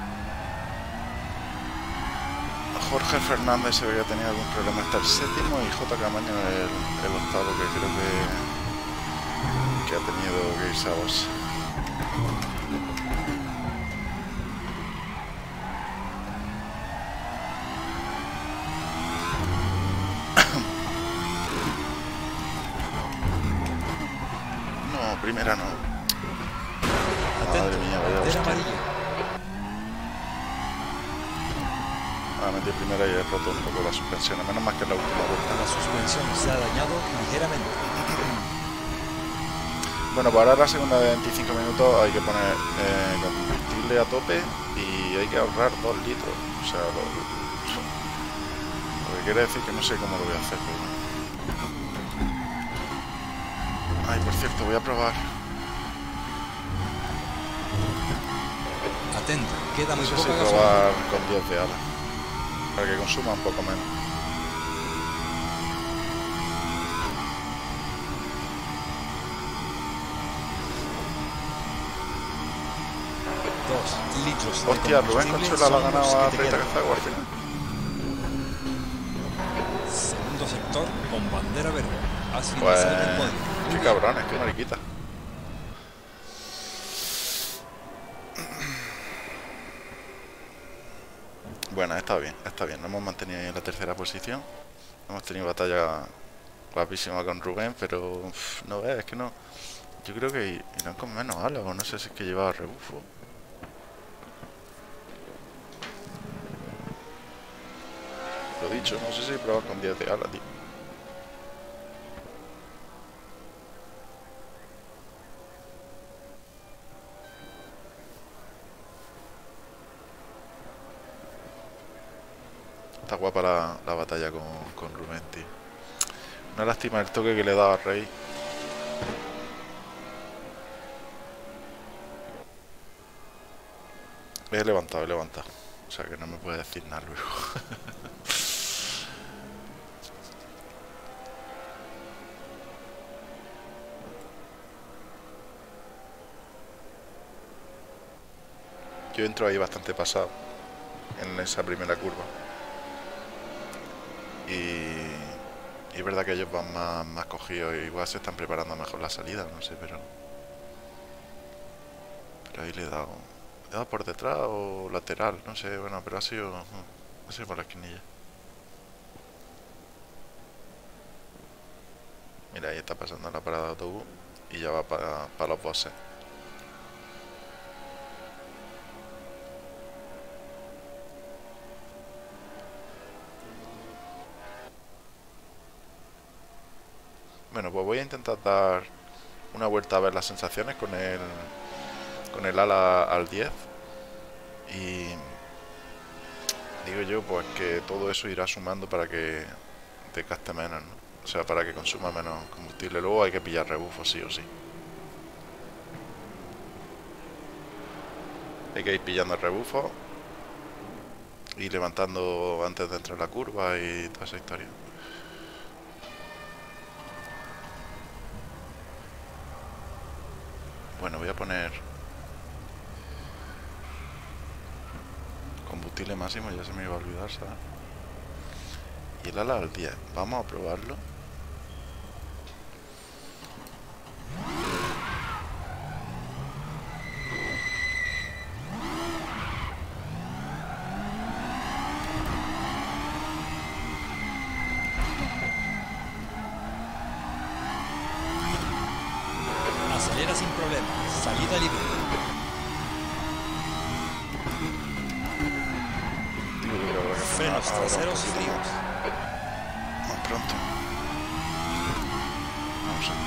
Jorge Fernández se veía tener algún problema hasta el séptimo y J. Camaño el octavo, que creo que ha tenido que irse a boxe. No, primera no. Madre mía, vaya hostia. De primera y he roto un poco la suspensión, menos más que la última vuelta. La suspensión se ha dañado ligeramente. Bueno, para la segunda de 25 minutos hay que poner combustible a tope y hay que ahorrar 2 litros. O sea, lo que quiere decir que no sé cómo lo voy a hacer. Pero... Ay, por cierto, voy a probar. Atento, queda muy poco. No sé si probar con 10 de ala, para que consuma un poco menos. Hostia, Rubén Consuela lo ha ganado a Rita Cazagua al final. Segundo sector con bandera verde. Pues qué cabrones, qué mariquita. Bueno, está bien, nos hemos mantenido ahí en la tercera posición. Hemos tenido batalla guapísima con Rubén, pero no ves, es que no. Yo creo que irán con menos alas, o no sé si es que llevaba rebufo. Lo dicho, no sé si probar con 10 de ala, tío. Está guapa la batalla con Rubén, tío. Una lástima el toque que le daba a Rey. He levantado. O sea que no me puede decir nada luego. yo entro ahí bastante pasado en esa primera curva. Y es verdad que ellos van más cogidos, igual se están preparando mejor la salida, no sé, pero ahí le he dado por detrás o lateral, no sé, bueno, pero ha sido por la esquinilla. Mira, ahí está pasando la parada de autobús y ya va para los bosses. Bueno, pues voy a intentar dar una vuelta a ver las sensaciones con el ala al 10 y digo yo pues que todo eso irá sumando para que te gaste menos, ¿no? O sea, para que consuma menos combustible. Luego hay que pillar rebufos sí o sí. Hay que ir pillando el rebufo y levantando antes de entrar en la curva y toda esa historia. Bueno, voy a poner combustible máximo, ya se me iba a olvidar, ¿sabes? Y el ala al 10, vamos a probarlo. Acelera sin problema, salida libre. Frenos traseros fríos. Más pronto. Vamos a...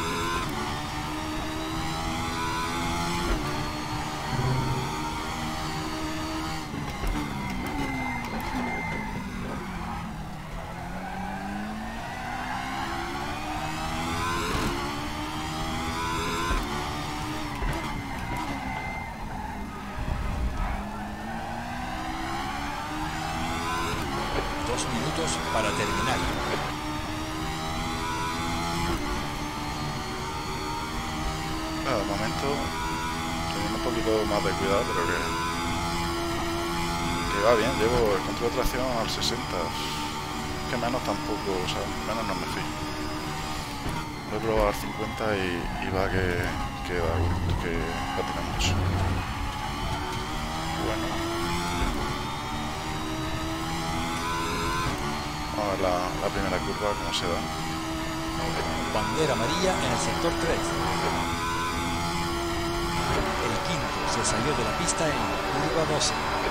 Para terminar. De momento teniendo un poquito más de cuidado, pero que va bien. Llevo el control de tracción al 60. Que menos tampoco, o sea, menos no me fío. Lo he probado al 50 y va que patina mucho. Bueno, vamos a ver la primera curva, cómo se da. Bandera amarilla en el sector 3. El quinto se salió de la pista en curva 12.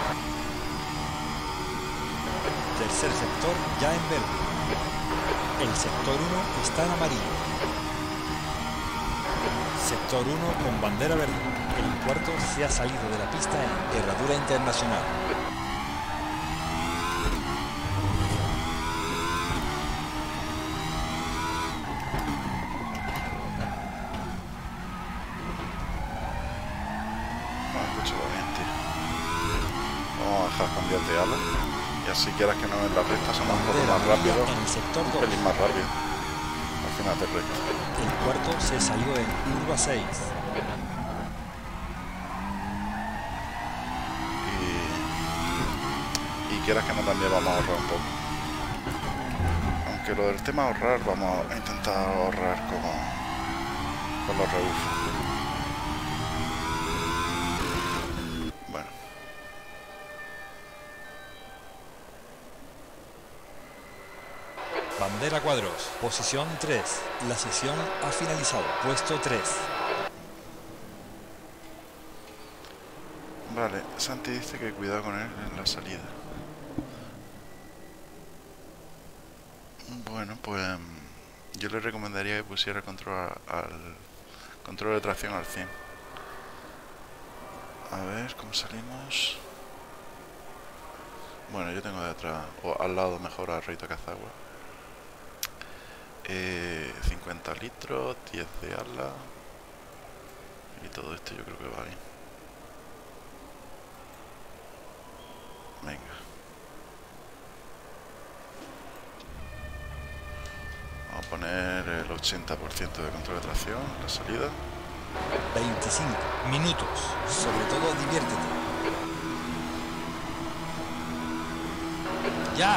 Tercer sector ya en verde. El sector 1 está en amarillo. Sector 1 con bandera verde. El cuarto se ha salido de la pista en herradura internacional. Cambiar de ala y así quieras que no en la recta son un poco más rápido, un pelín más rápido al final del recta. El cuarto se salió en curva 6 y quieras que no también vamos a ahorrar un poco, aunque lo del tema ahorrar vamos a intentar ahorrar con los rebufos. Bandera cuadros, posición 3. La sesión ha finalizado, puesto 3. Vale, Santi dice que cuidado con él en la salida. Bueno, pues yo le recomendaría que pusiera control de tracción al 100. A ver, ¿cómo salimos? Bueno, yo tengo detrás, o al lado mejor a Rito Cazagua. 50 litros, 10 de ala y todo esto yo creo que va bien. Venga, vamos a poner el 80% de control de tracción en la salida. 25 minutos, sobre todo diviértete. ¡Ya!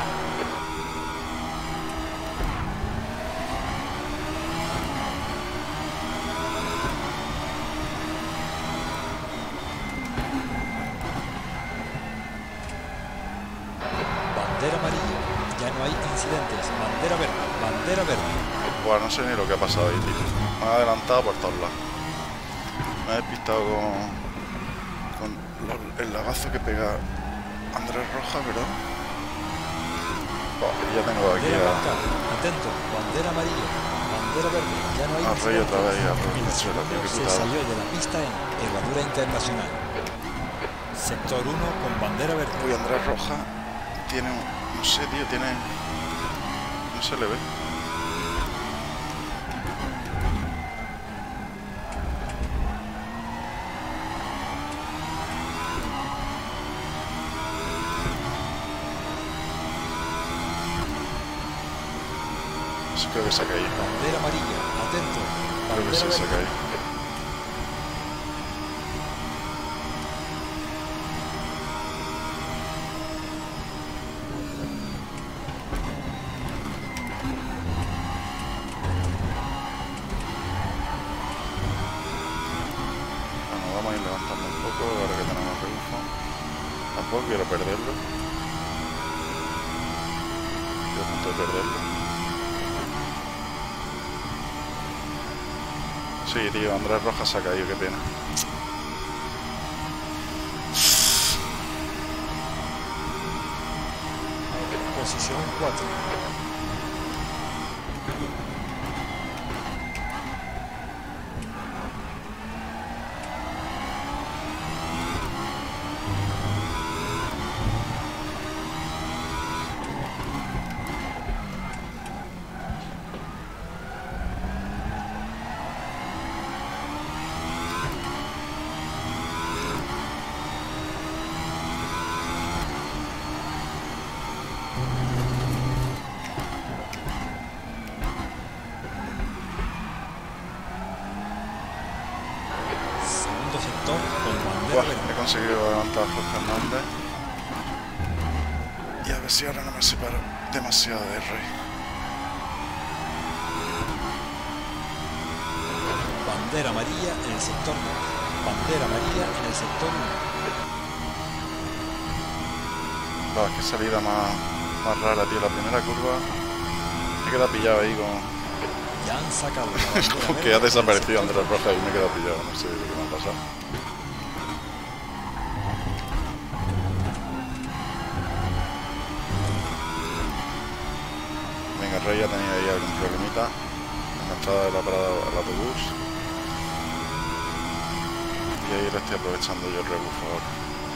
Bandera amarilla. Ya no hay incidentes. Bandera verde. Bandera verde. Bueno, no sé ni lo que ha pasado ahí, tío. Me ha adelantado por todos lados. Me he despistado con el lagazo que pega Andrés Rojas, ¿verdad? Ya tengo aquí Bandera a blanca. Atento. Bandera amarilla. Bandera verde. Ya no hay Rey otra vez y a Rey. El segundo se salió de la pista en herradura internacional. Sector 1 con bandera verde. Uy, Andrés Rojas tiene un... No sé, tío, tiene... No se le ve. Sí, creo que se ha caído. Bandera amarilla. Atento. Creo que Bandera sí, se ha verde. caído. Bueno, vamos a ir levantando un poco ahora que tenemos rebufo. Tampoco quiero perderlo. Estoy a punto de perderlo. Sí, tío, Andrés Rojas se ha caído, qué pena. Posición 4. Segundo sector con bandera Buah, verde. he conseguido levantar a Jorge Hernández. Y a ver si ahora no me separo demasiado de Rey. Bandera amarilla en el sector 2. Bandera amarilla en el sector 1. Buah, qué salida más rara, tío. La primera curva me he quedado pillado ahí con... Ya han sacado la bandera Como verde que ha en el desaparecido sector Andrés Rojas y me he quedado pillado. No sé qué me ha pasado. Venga, Rey ya tenía ahí algún problemita en la entrada de la parada al autobús. Y ahí le estoy aprovechando yo el rebufo ahora.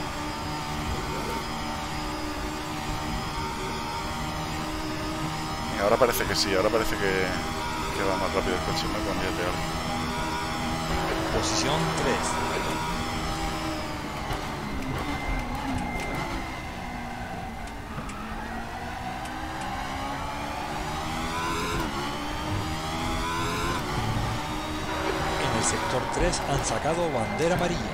Venga, ahora parece que sí, ahora parece que va más rápido el coche, ¿no? Con 10 de ahora. Posición 3. En el sector 3 han sacado bandera amarilla.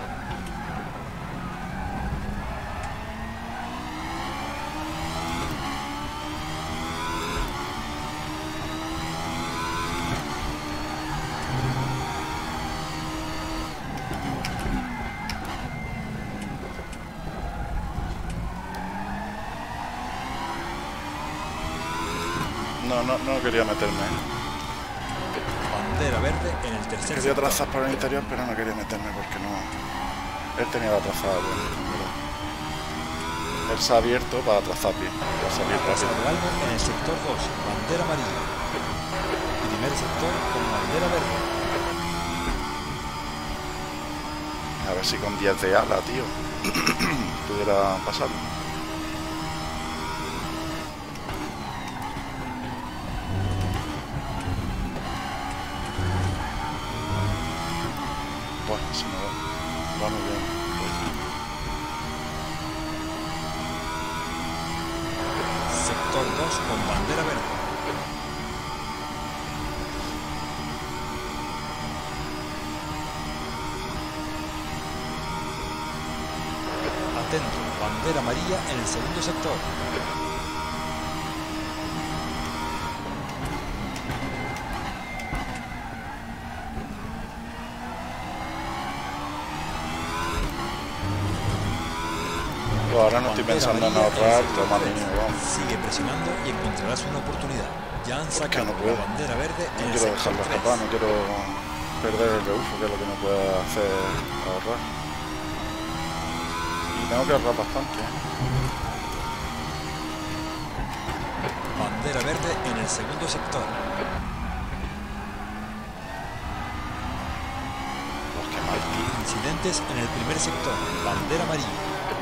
No quería meterme. Bandera verde en el tercer Quería sector. trazar por el interior, pero no quería meterme porque no... Él tenía la trazada buena, ¿verdad? Él se ha abierto para trazar bien, para salir Plaza rápido. de Albo en el sector 2, bandera amarilla. Primer sector con bandera verde. A ver si con 10 de ala, tío, pudiera pasarlo. Buah, se me va muy bien. Sector 2 con bandera verde. Atento, bandera amarilla en el segundo sector. ahora no estoy pensando en ahorrar lo más mínimo, vamos. Sigue presionando y encontrarás una oportunidad. Ya han sacado no puedo. la bandera verde en No el quiero sector dejarlo 3. escapar, no quiero perder el rebufo, que es lo que me puede hacer ahorrar. Y tengo que ahorrar bastante, ¿eh? Bandera verde en el segundo sector. Pues qué mal, tío. Incidentes en el primer sector. Bandera amarilla.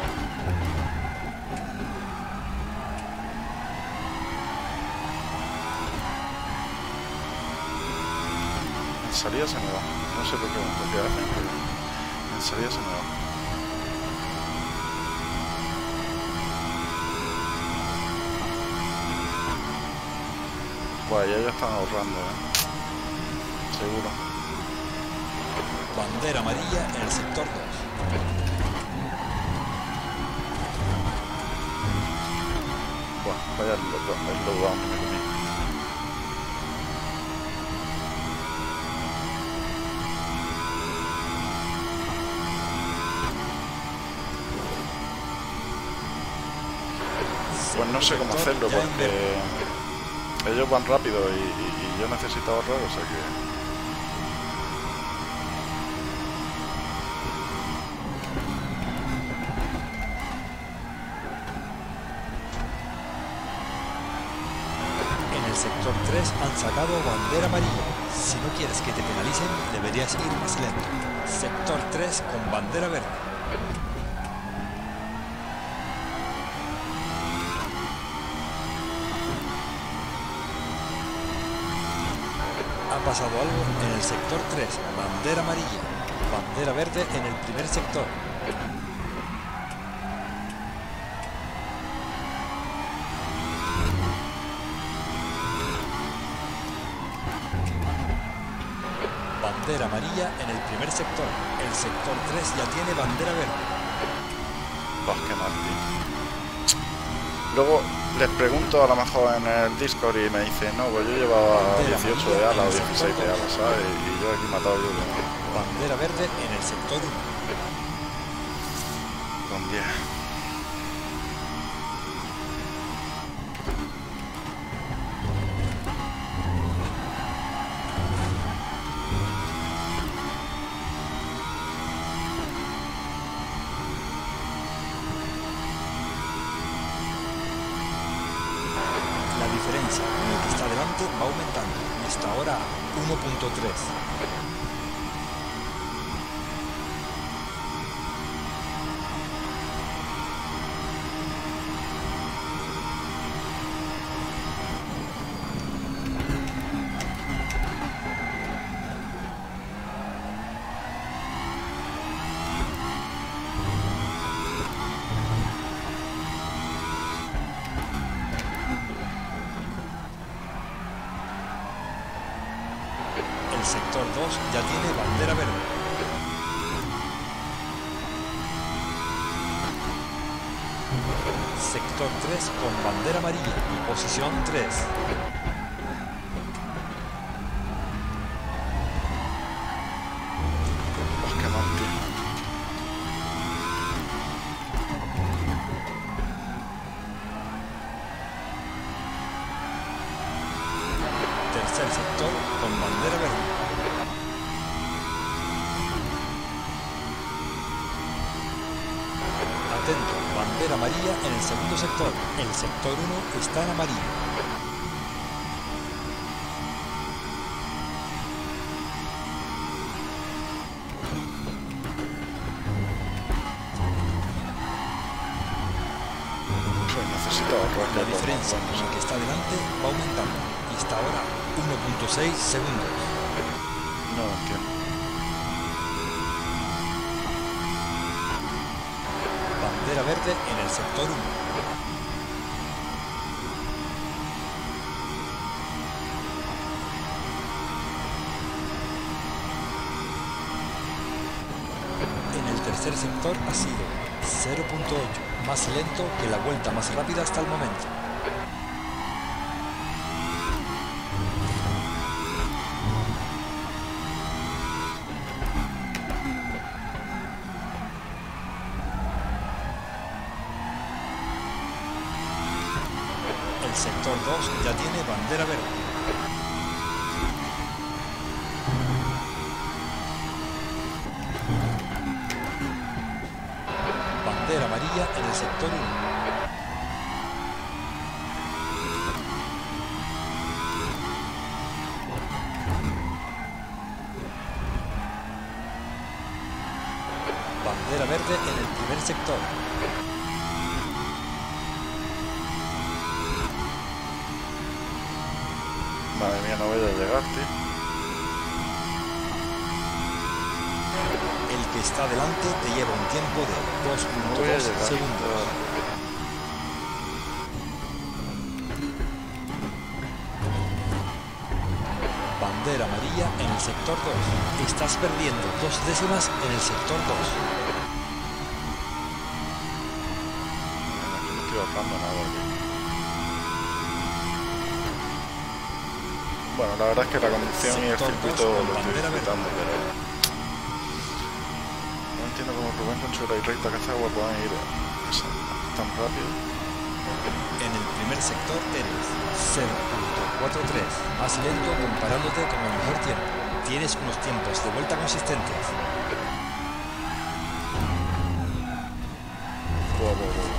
En salida se me va. No sé por qué hacen, pero en salida se me va. Buah, ya están ahorrando, seguro. Bandera amarilla en el sector 2. Buah, vaya el lowdown que me comí. Pues no sé cómo hacerlo porque ellos van rápido y yo necesito ahorrar, o sea que... En el sector 3 han sacado bandera amarilla. Si no quieres que te penalicen, deberías ir más lento. Sector 3 con bandera verde. Ha pasado algo en el sector 3, bandera amarilla, bandera verde en el primer sector. Bandera amarilla en el primer sector. El sector 3 ya tiene bandera verde. Pues qué mal, tío. Luego les pregunto a lo mejor en el Discord y me dicen, no, pues yo llevaba 18 de alas o 16 de alas, ¿sabes? Y yo aquí he matado yo Bandera verde en el sector 1. con 10. La diferencia con el que está delante va aumentando y está ahora a 1.3. El sector 2 ya tiene bandera verde. Sector 3 con bandera amarilla, posición 3. Pues qué mal, tío. Tercer sector con bandera verde. Atento, bandera amarilla en el segundo sector. El sector 1 está en amarillo. Pues necesito ahorrar. La diferencia con el que está delante va aumentando y está ahora a 1.6 segundos. No lo entiendo. Bandera verde en el sector 1. En el tercer sector ha sido 0.8, más lento que la vuelta más rápida hasta el momento. el sector 2 ya tiene bandera verde. Bandera amarilla en el sector 1. Bandera verde en el primer sector. Madre mía, no voy a llegar, tío. El que está delante te lleva un tiempo de 2 No voy a minutos llegar. segundos. Bandera amarilla en el sector 2. Estás perdiendo 2 décimas en el sector 2. Aquí no estoy ahorrando nada, tío. Bueno, la verdad es que la conducción y el Sector circuito 2 con lo estoy bandera verde. disfrutando, pero no entiendo cómo Rubén con su y recta que hace agua puedan ir tan rápido. En el primer sector eres 0.43, más lento comparándote con el mejor tiempo. Tienes unos tiempos de vuelta consistentes. Buah, buah, buah.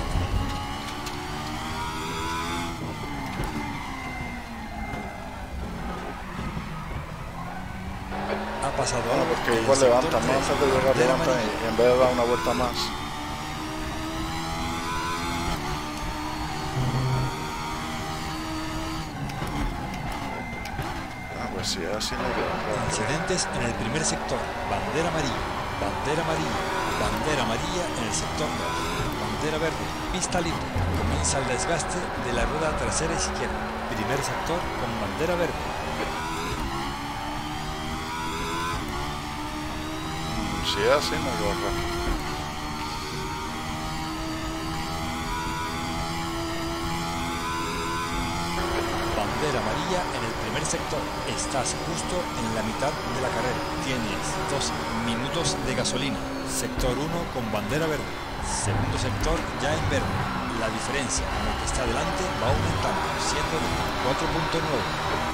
Ha pasado Bueno, algo porque en el igual sector levantan, ¿no? 3, Antes de llegar bandera levantan amarilla. y en vez de dar una vuelta más. Ah, pues sí, así no queda claro. Incidentes en el primer sector, bandera amarilla, bandera amarilla, bandera amarilla en el sector 2, bandera verde, pista libre. Comienza el desgaste de la rueda trasera izquierda. Primer sector con bandera verde. Si es así, no queda claro. Bandera amarilla en el primer sector. Estás justo en la mitad de la carrera. Tienes 2 minutos de gasolina. Sector 1 con bandera verde. Segundo sector ya en verde. La diferencia con el que está delante va aumentando, siendo de 4.9.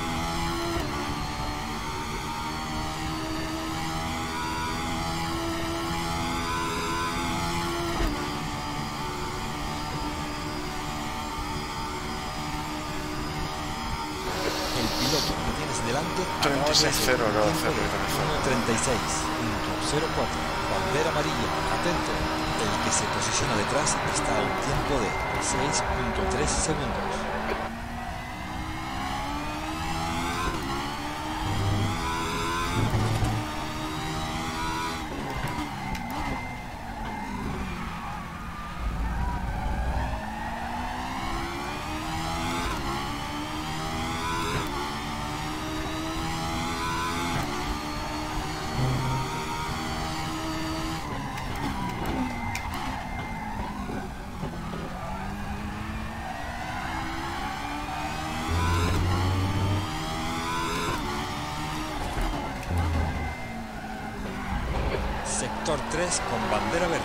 El piloto que tienes delante acaba de hacer 36-0 acaba de hacer, 1:36.04. Bandera amarilla, atento. El que se posiciona detrás está a un tiempo de 6.3 segundos. Sector 3 con bandera verde.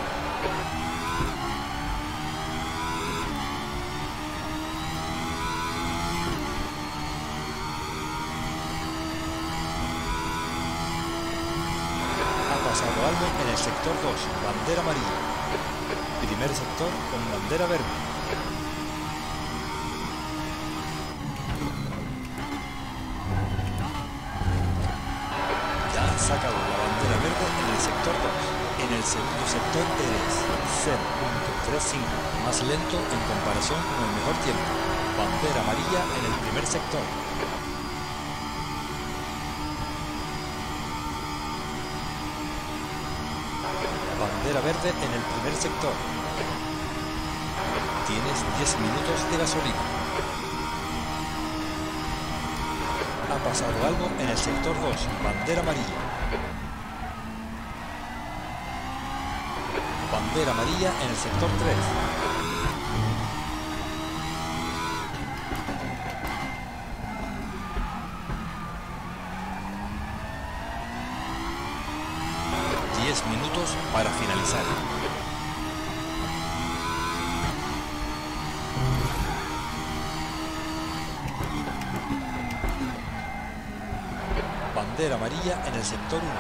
Ha pasado algo en el sector 2, bandera amarilla. Primer sector con bandera verde. Ya han sacado la bandera verde en el sector 2. En el segundo sector eres 0.35, más lento en comparación con el mejor tiempo. Bandera amarilla en el primer sector. Bandera verde en el primer sector. Tienes 10 minutos de gasolina. Ha pasado algo en el sector 2, bandera amarilla. Bandera amarilla en el sector 3. Minutos para finalizar. bandera amarilla en el sector 1.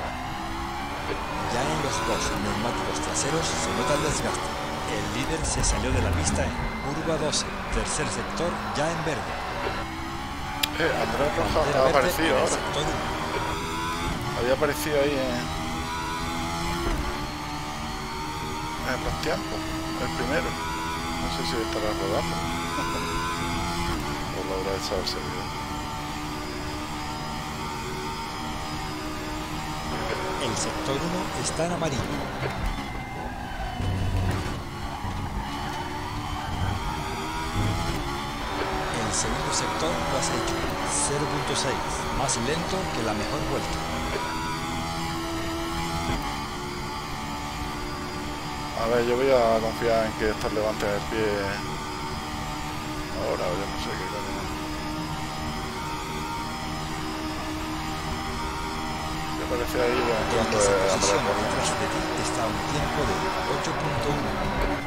Ya en los dos neumáticos traseros se nota el desgaste. El líder se salió de la pista en curva 12, tercer sector ya en verde. Andrés Rojas Bandera ha verde aparecido en el ahora. sector 1. Había aparecido ahí en los tiempos, el primero. No sé si estará rodando. O lo habrá echado el servidor. El sector 1 está en amarillo. El segundo sector lo has hecho 0.6, más lento que la mejor vuelta. A ver, yo voy a confiar en que estos levanten el pie ahora, yo no sé qué coño. Me parece ahí El entrando que se Andrés posiciona Rojas. detrás de ti está a un tiempo de 8.1.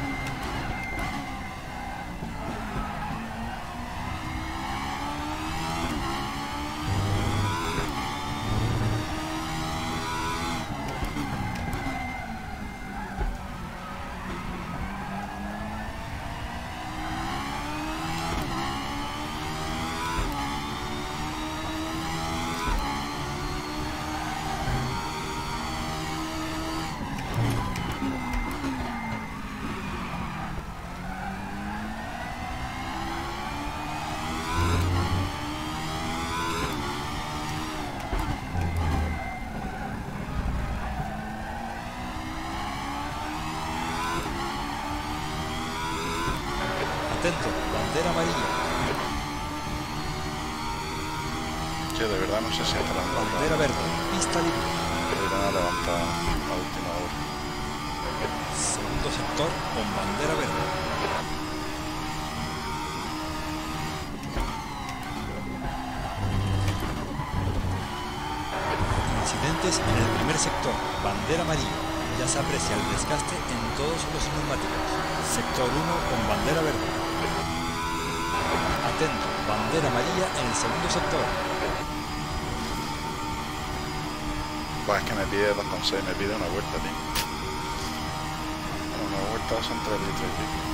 Atento, bandera amarilla. Que de verdad no sé si estarán Bandera verde, pista libre. irán a levantar a última hora. Segundo sector con bandera verde. Incidentes en el primer sector, bandera amarilla. Ya se aprecia el desgaste en todos los neumáticos. Sector 1 con bandera verde. Atento, bandera amarilla en el segundo sector. Pues es que me pide 2,6, me pide una vuelta, tío. Una vuelta son 3 litros y pico.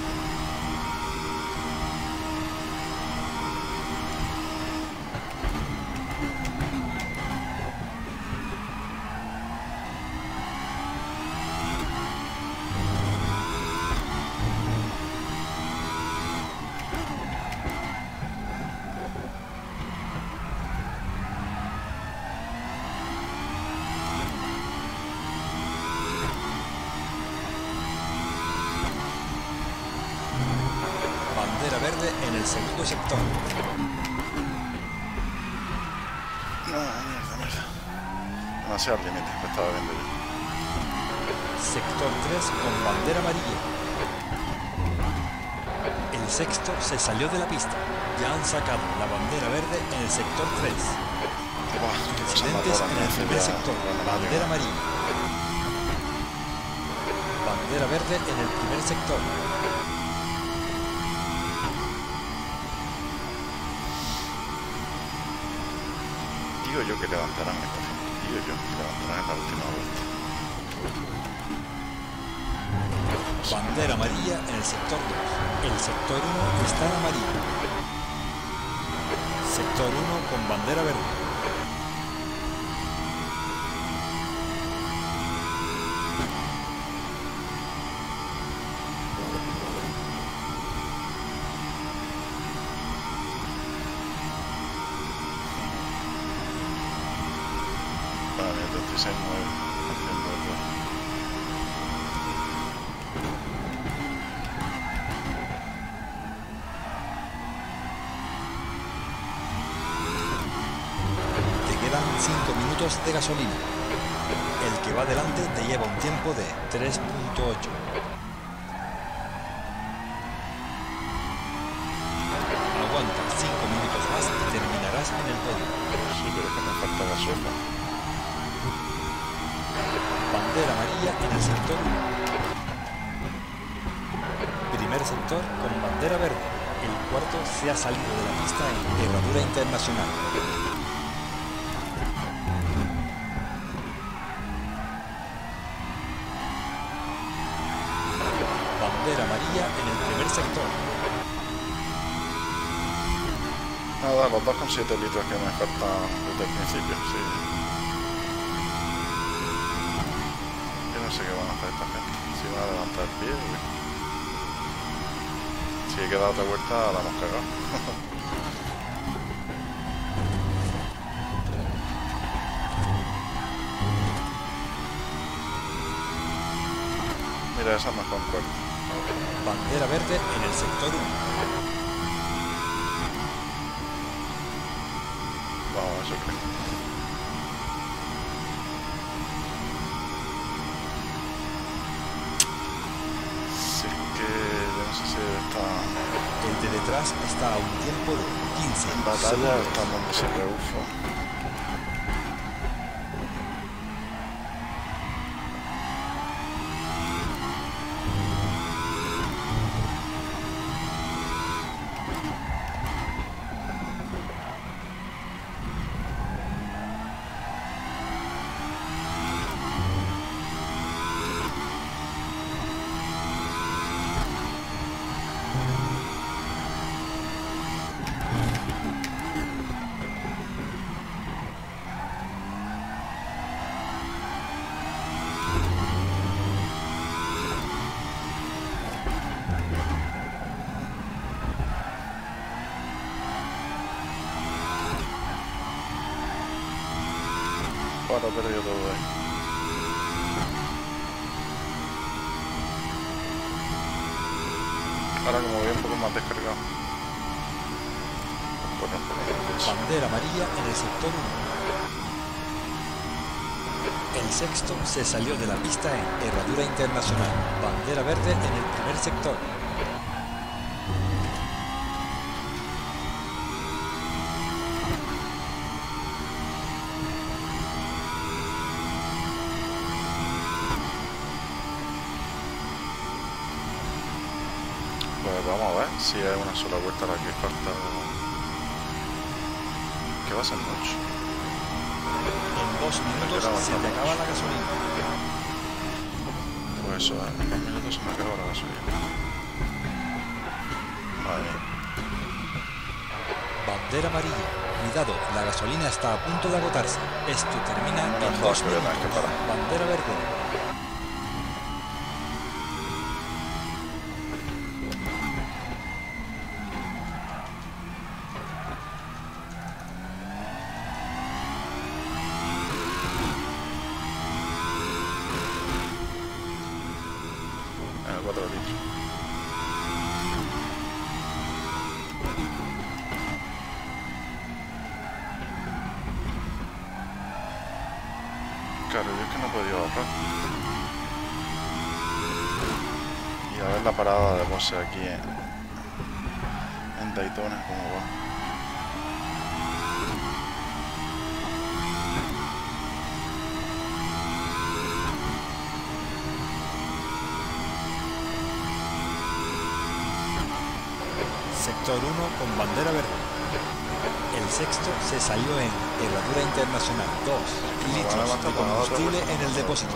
Bandera verde en el segundo sector. Mierda. Demasiado al límite, lo estaba viendo yo. Sector 3 con bandera amarilla. El sexto se salió de la pista. Ya han sacado la bandera verde en el sector 3. Buah, qué cosa más Incidentes rara en me el hace primer ya sector. la Bandera neumática. amarilla. Bandera verde en el primer sector. Digo yo que levantarán esta gente. Digo yo que levantarán en la última vuelta. Bandera amarilla en el sector 2. El sector 1 está en amarillo. Sector 1 con bandera verde. Vale, 36-9. Haciendo el Te quedan 5 minutos de gasolina. El que va delante te lleva un tiempo de 3.8. Aguanta 5 minutos más y terminarás en el podio. Sí, pero es que me falta gasolina. Bandera amarilla en el sector 1. Primer sector con bandera verde. El cuarto se ha salido de la pista en herradura internacional. sector. Nada, los 2,7 litros que me faltan desde el principio, sí. Yo no sé qué van a hacer esta gente. Si van a levantar el pie o qué. Si hay que dar otra vuelta, la hemos cagado. Mira, esa es mejor cuarta. Bandera verde en el sector 1. Vamos, eso creo. Sí, que yo no sé si está El de detrás está a un tiempo de 15 en batalla, segundos. está dándose rebufo. Ahora perdió todo ahí. Ahora como voy un poco más descargado. Bueno, un poco más. Bandera amarilla en el sector 1. El sexto se salió de la pista en herradura internacional. Bandera verde en el primer sector. Pues vamos a ver si hay una sola vuelta la que falta. Que va a ser mucho. En 2 minutos se te acaba la gasolina. Pues eso, en 2 minutos se me acaba la gasolina. Madre mía. Bandera amarilla. Cuidado, la gasolina está a punto de agotarse. Esto termina No en jodas 2 que voy a tener que minutos. parar. Bandera verde. En el 4 litros. Claro, yo es que no he podido ahorrar. Y a ver la parada de boxe aquí en Daytona, cómo va. Sector 1 con bandera verde. El sexto se salió en herradura internacional. 2 litros de combustible en el depósito.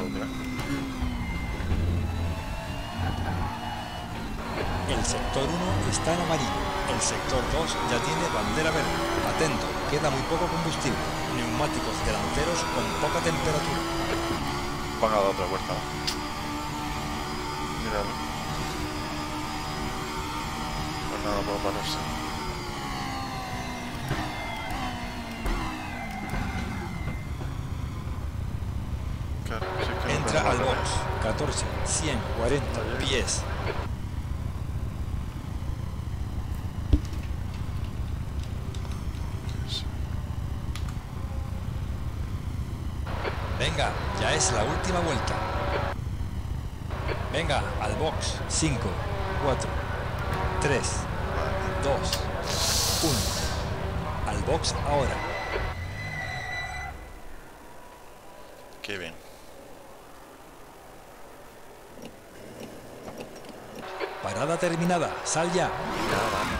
El sector 1 está en amarillo. El sector 2 ya tiene bandera verde. Atento, queda muy poco combustible. Neumáticos delanteros con poca temperatura. Van a dar otra vuelta. Míralo. Pues nada, puedo pararse. Claro, si es que no Entra tengo al batería. box. 14, 140 pies. Venga, ya es la última vuelta. Venga, al box. 5, 4, 3, 2, 1. Al box ahora. Qué bien. Parada terminada. Sal ya. Ya, vamos.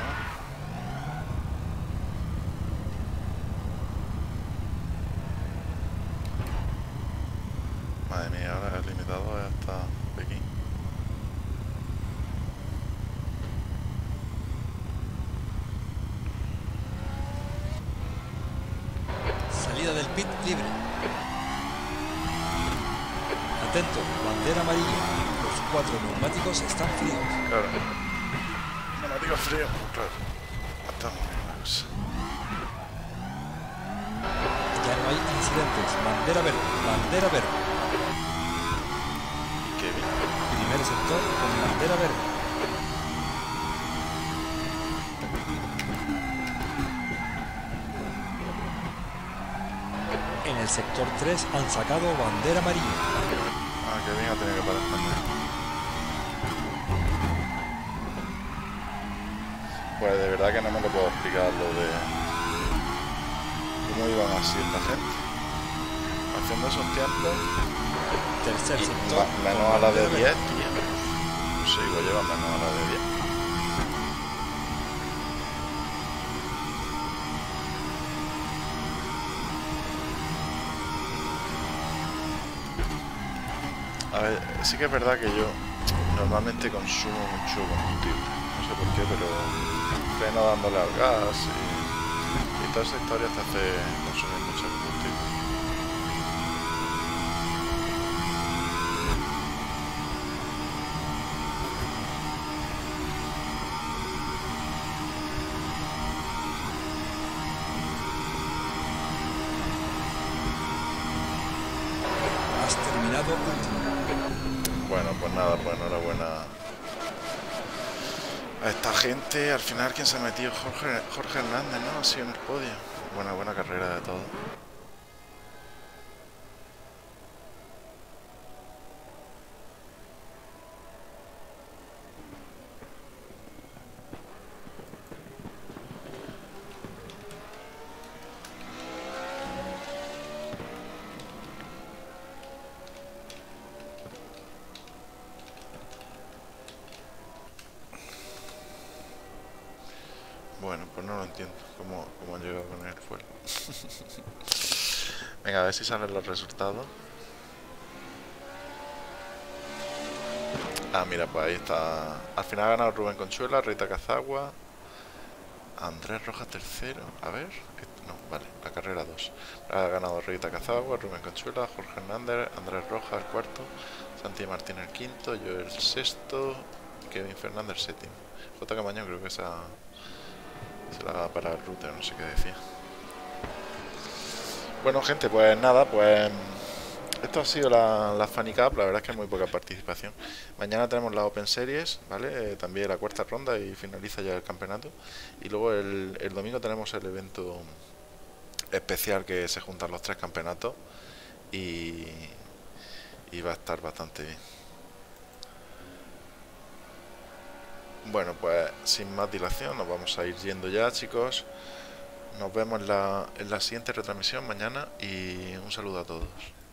Madre mía, ahora el limitado es hasta Pekín. salida del pit libre. Atento, bandera amarilla. Los 4 neumáticos están fríos. Claro. Neumático frío, claro. Ya no hay incidentes. Bandera verde, bandera verde. Qué bien. Primer sector con bandera verde. En el sector 3 han sacado bandera amarilla. Ah, qué bien, ha tenido que parar también. Pues de verdad que no me lo puedo explicar lo de cómo iban así esta gente. Haciendo esos tiempos. Tercer sector. Menos a la de 10, tío. No sé, igual lleva menos a la de 10. A ver, sí que es verdad que yo normalmente consumo mucho combustible. No sé por qué, pero freno dándole al gas y toda esa historia te hace consumir mucho combustible. Has terminado último. Bueno, pues nada, pues enhorabuena a esta gente. Al final, ¿quién se ha metido? Jorge Hernández, ¿no? Ha sido en el podio. Buena carrera de todo. Bueno, pues no lo entiendo cómo han llegado con el fuel. Venga, a ver si salen los resultados. Ah, mira, pues ahí está. Al final ha ganado Rubén Conchuela, Rita Cazagua, Andrés Rojas tercero. A ver, no, vale, la carrera 2. Ha ganado Rita Cazagua, Rubén Conchuela, Jorge Hernández, Andrés Rojas el cuarto, Santi Martín el quinto, yo el sexto, Kevin Fernández el séptimo. J. Camañón creo que se la va para el router, no sé qué decía. Bueno, gente, pues nada, pues esto ha sido la Funny Cup. La verdad es que hay muy poca participación. Mañana tenemos la Open Series, ¿vale? También la cuarta ronda y finaliza ya el campeonato. Y luego el domingo tenemos el evento especial que se juntan los 3 campeonatos y va a estar bastante bien. Bueno, pues sin más dilación nos vamos a ir yendo ya, chicos. Nos vemos en la siguiente retransmisión mañana y un saludo a todos.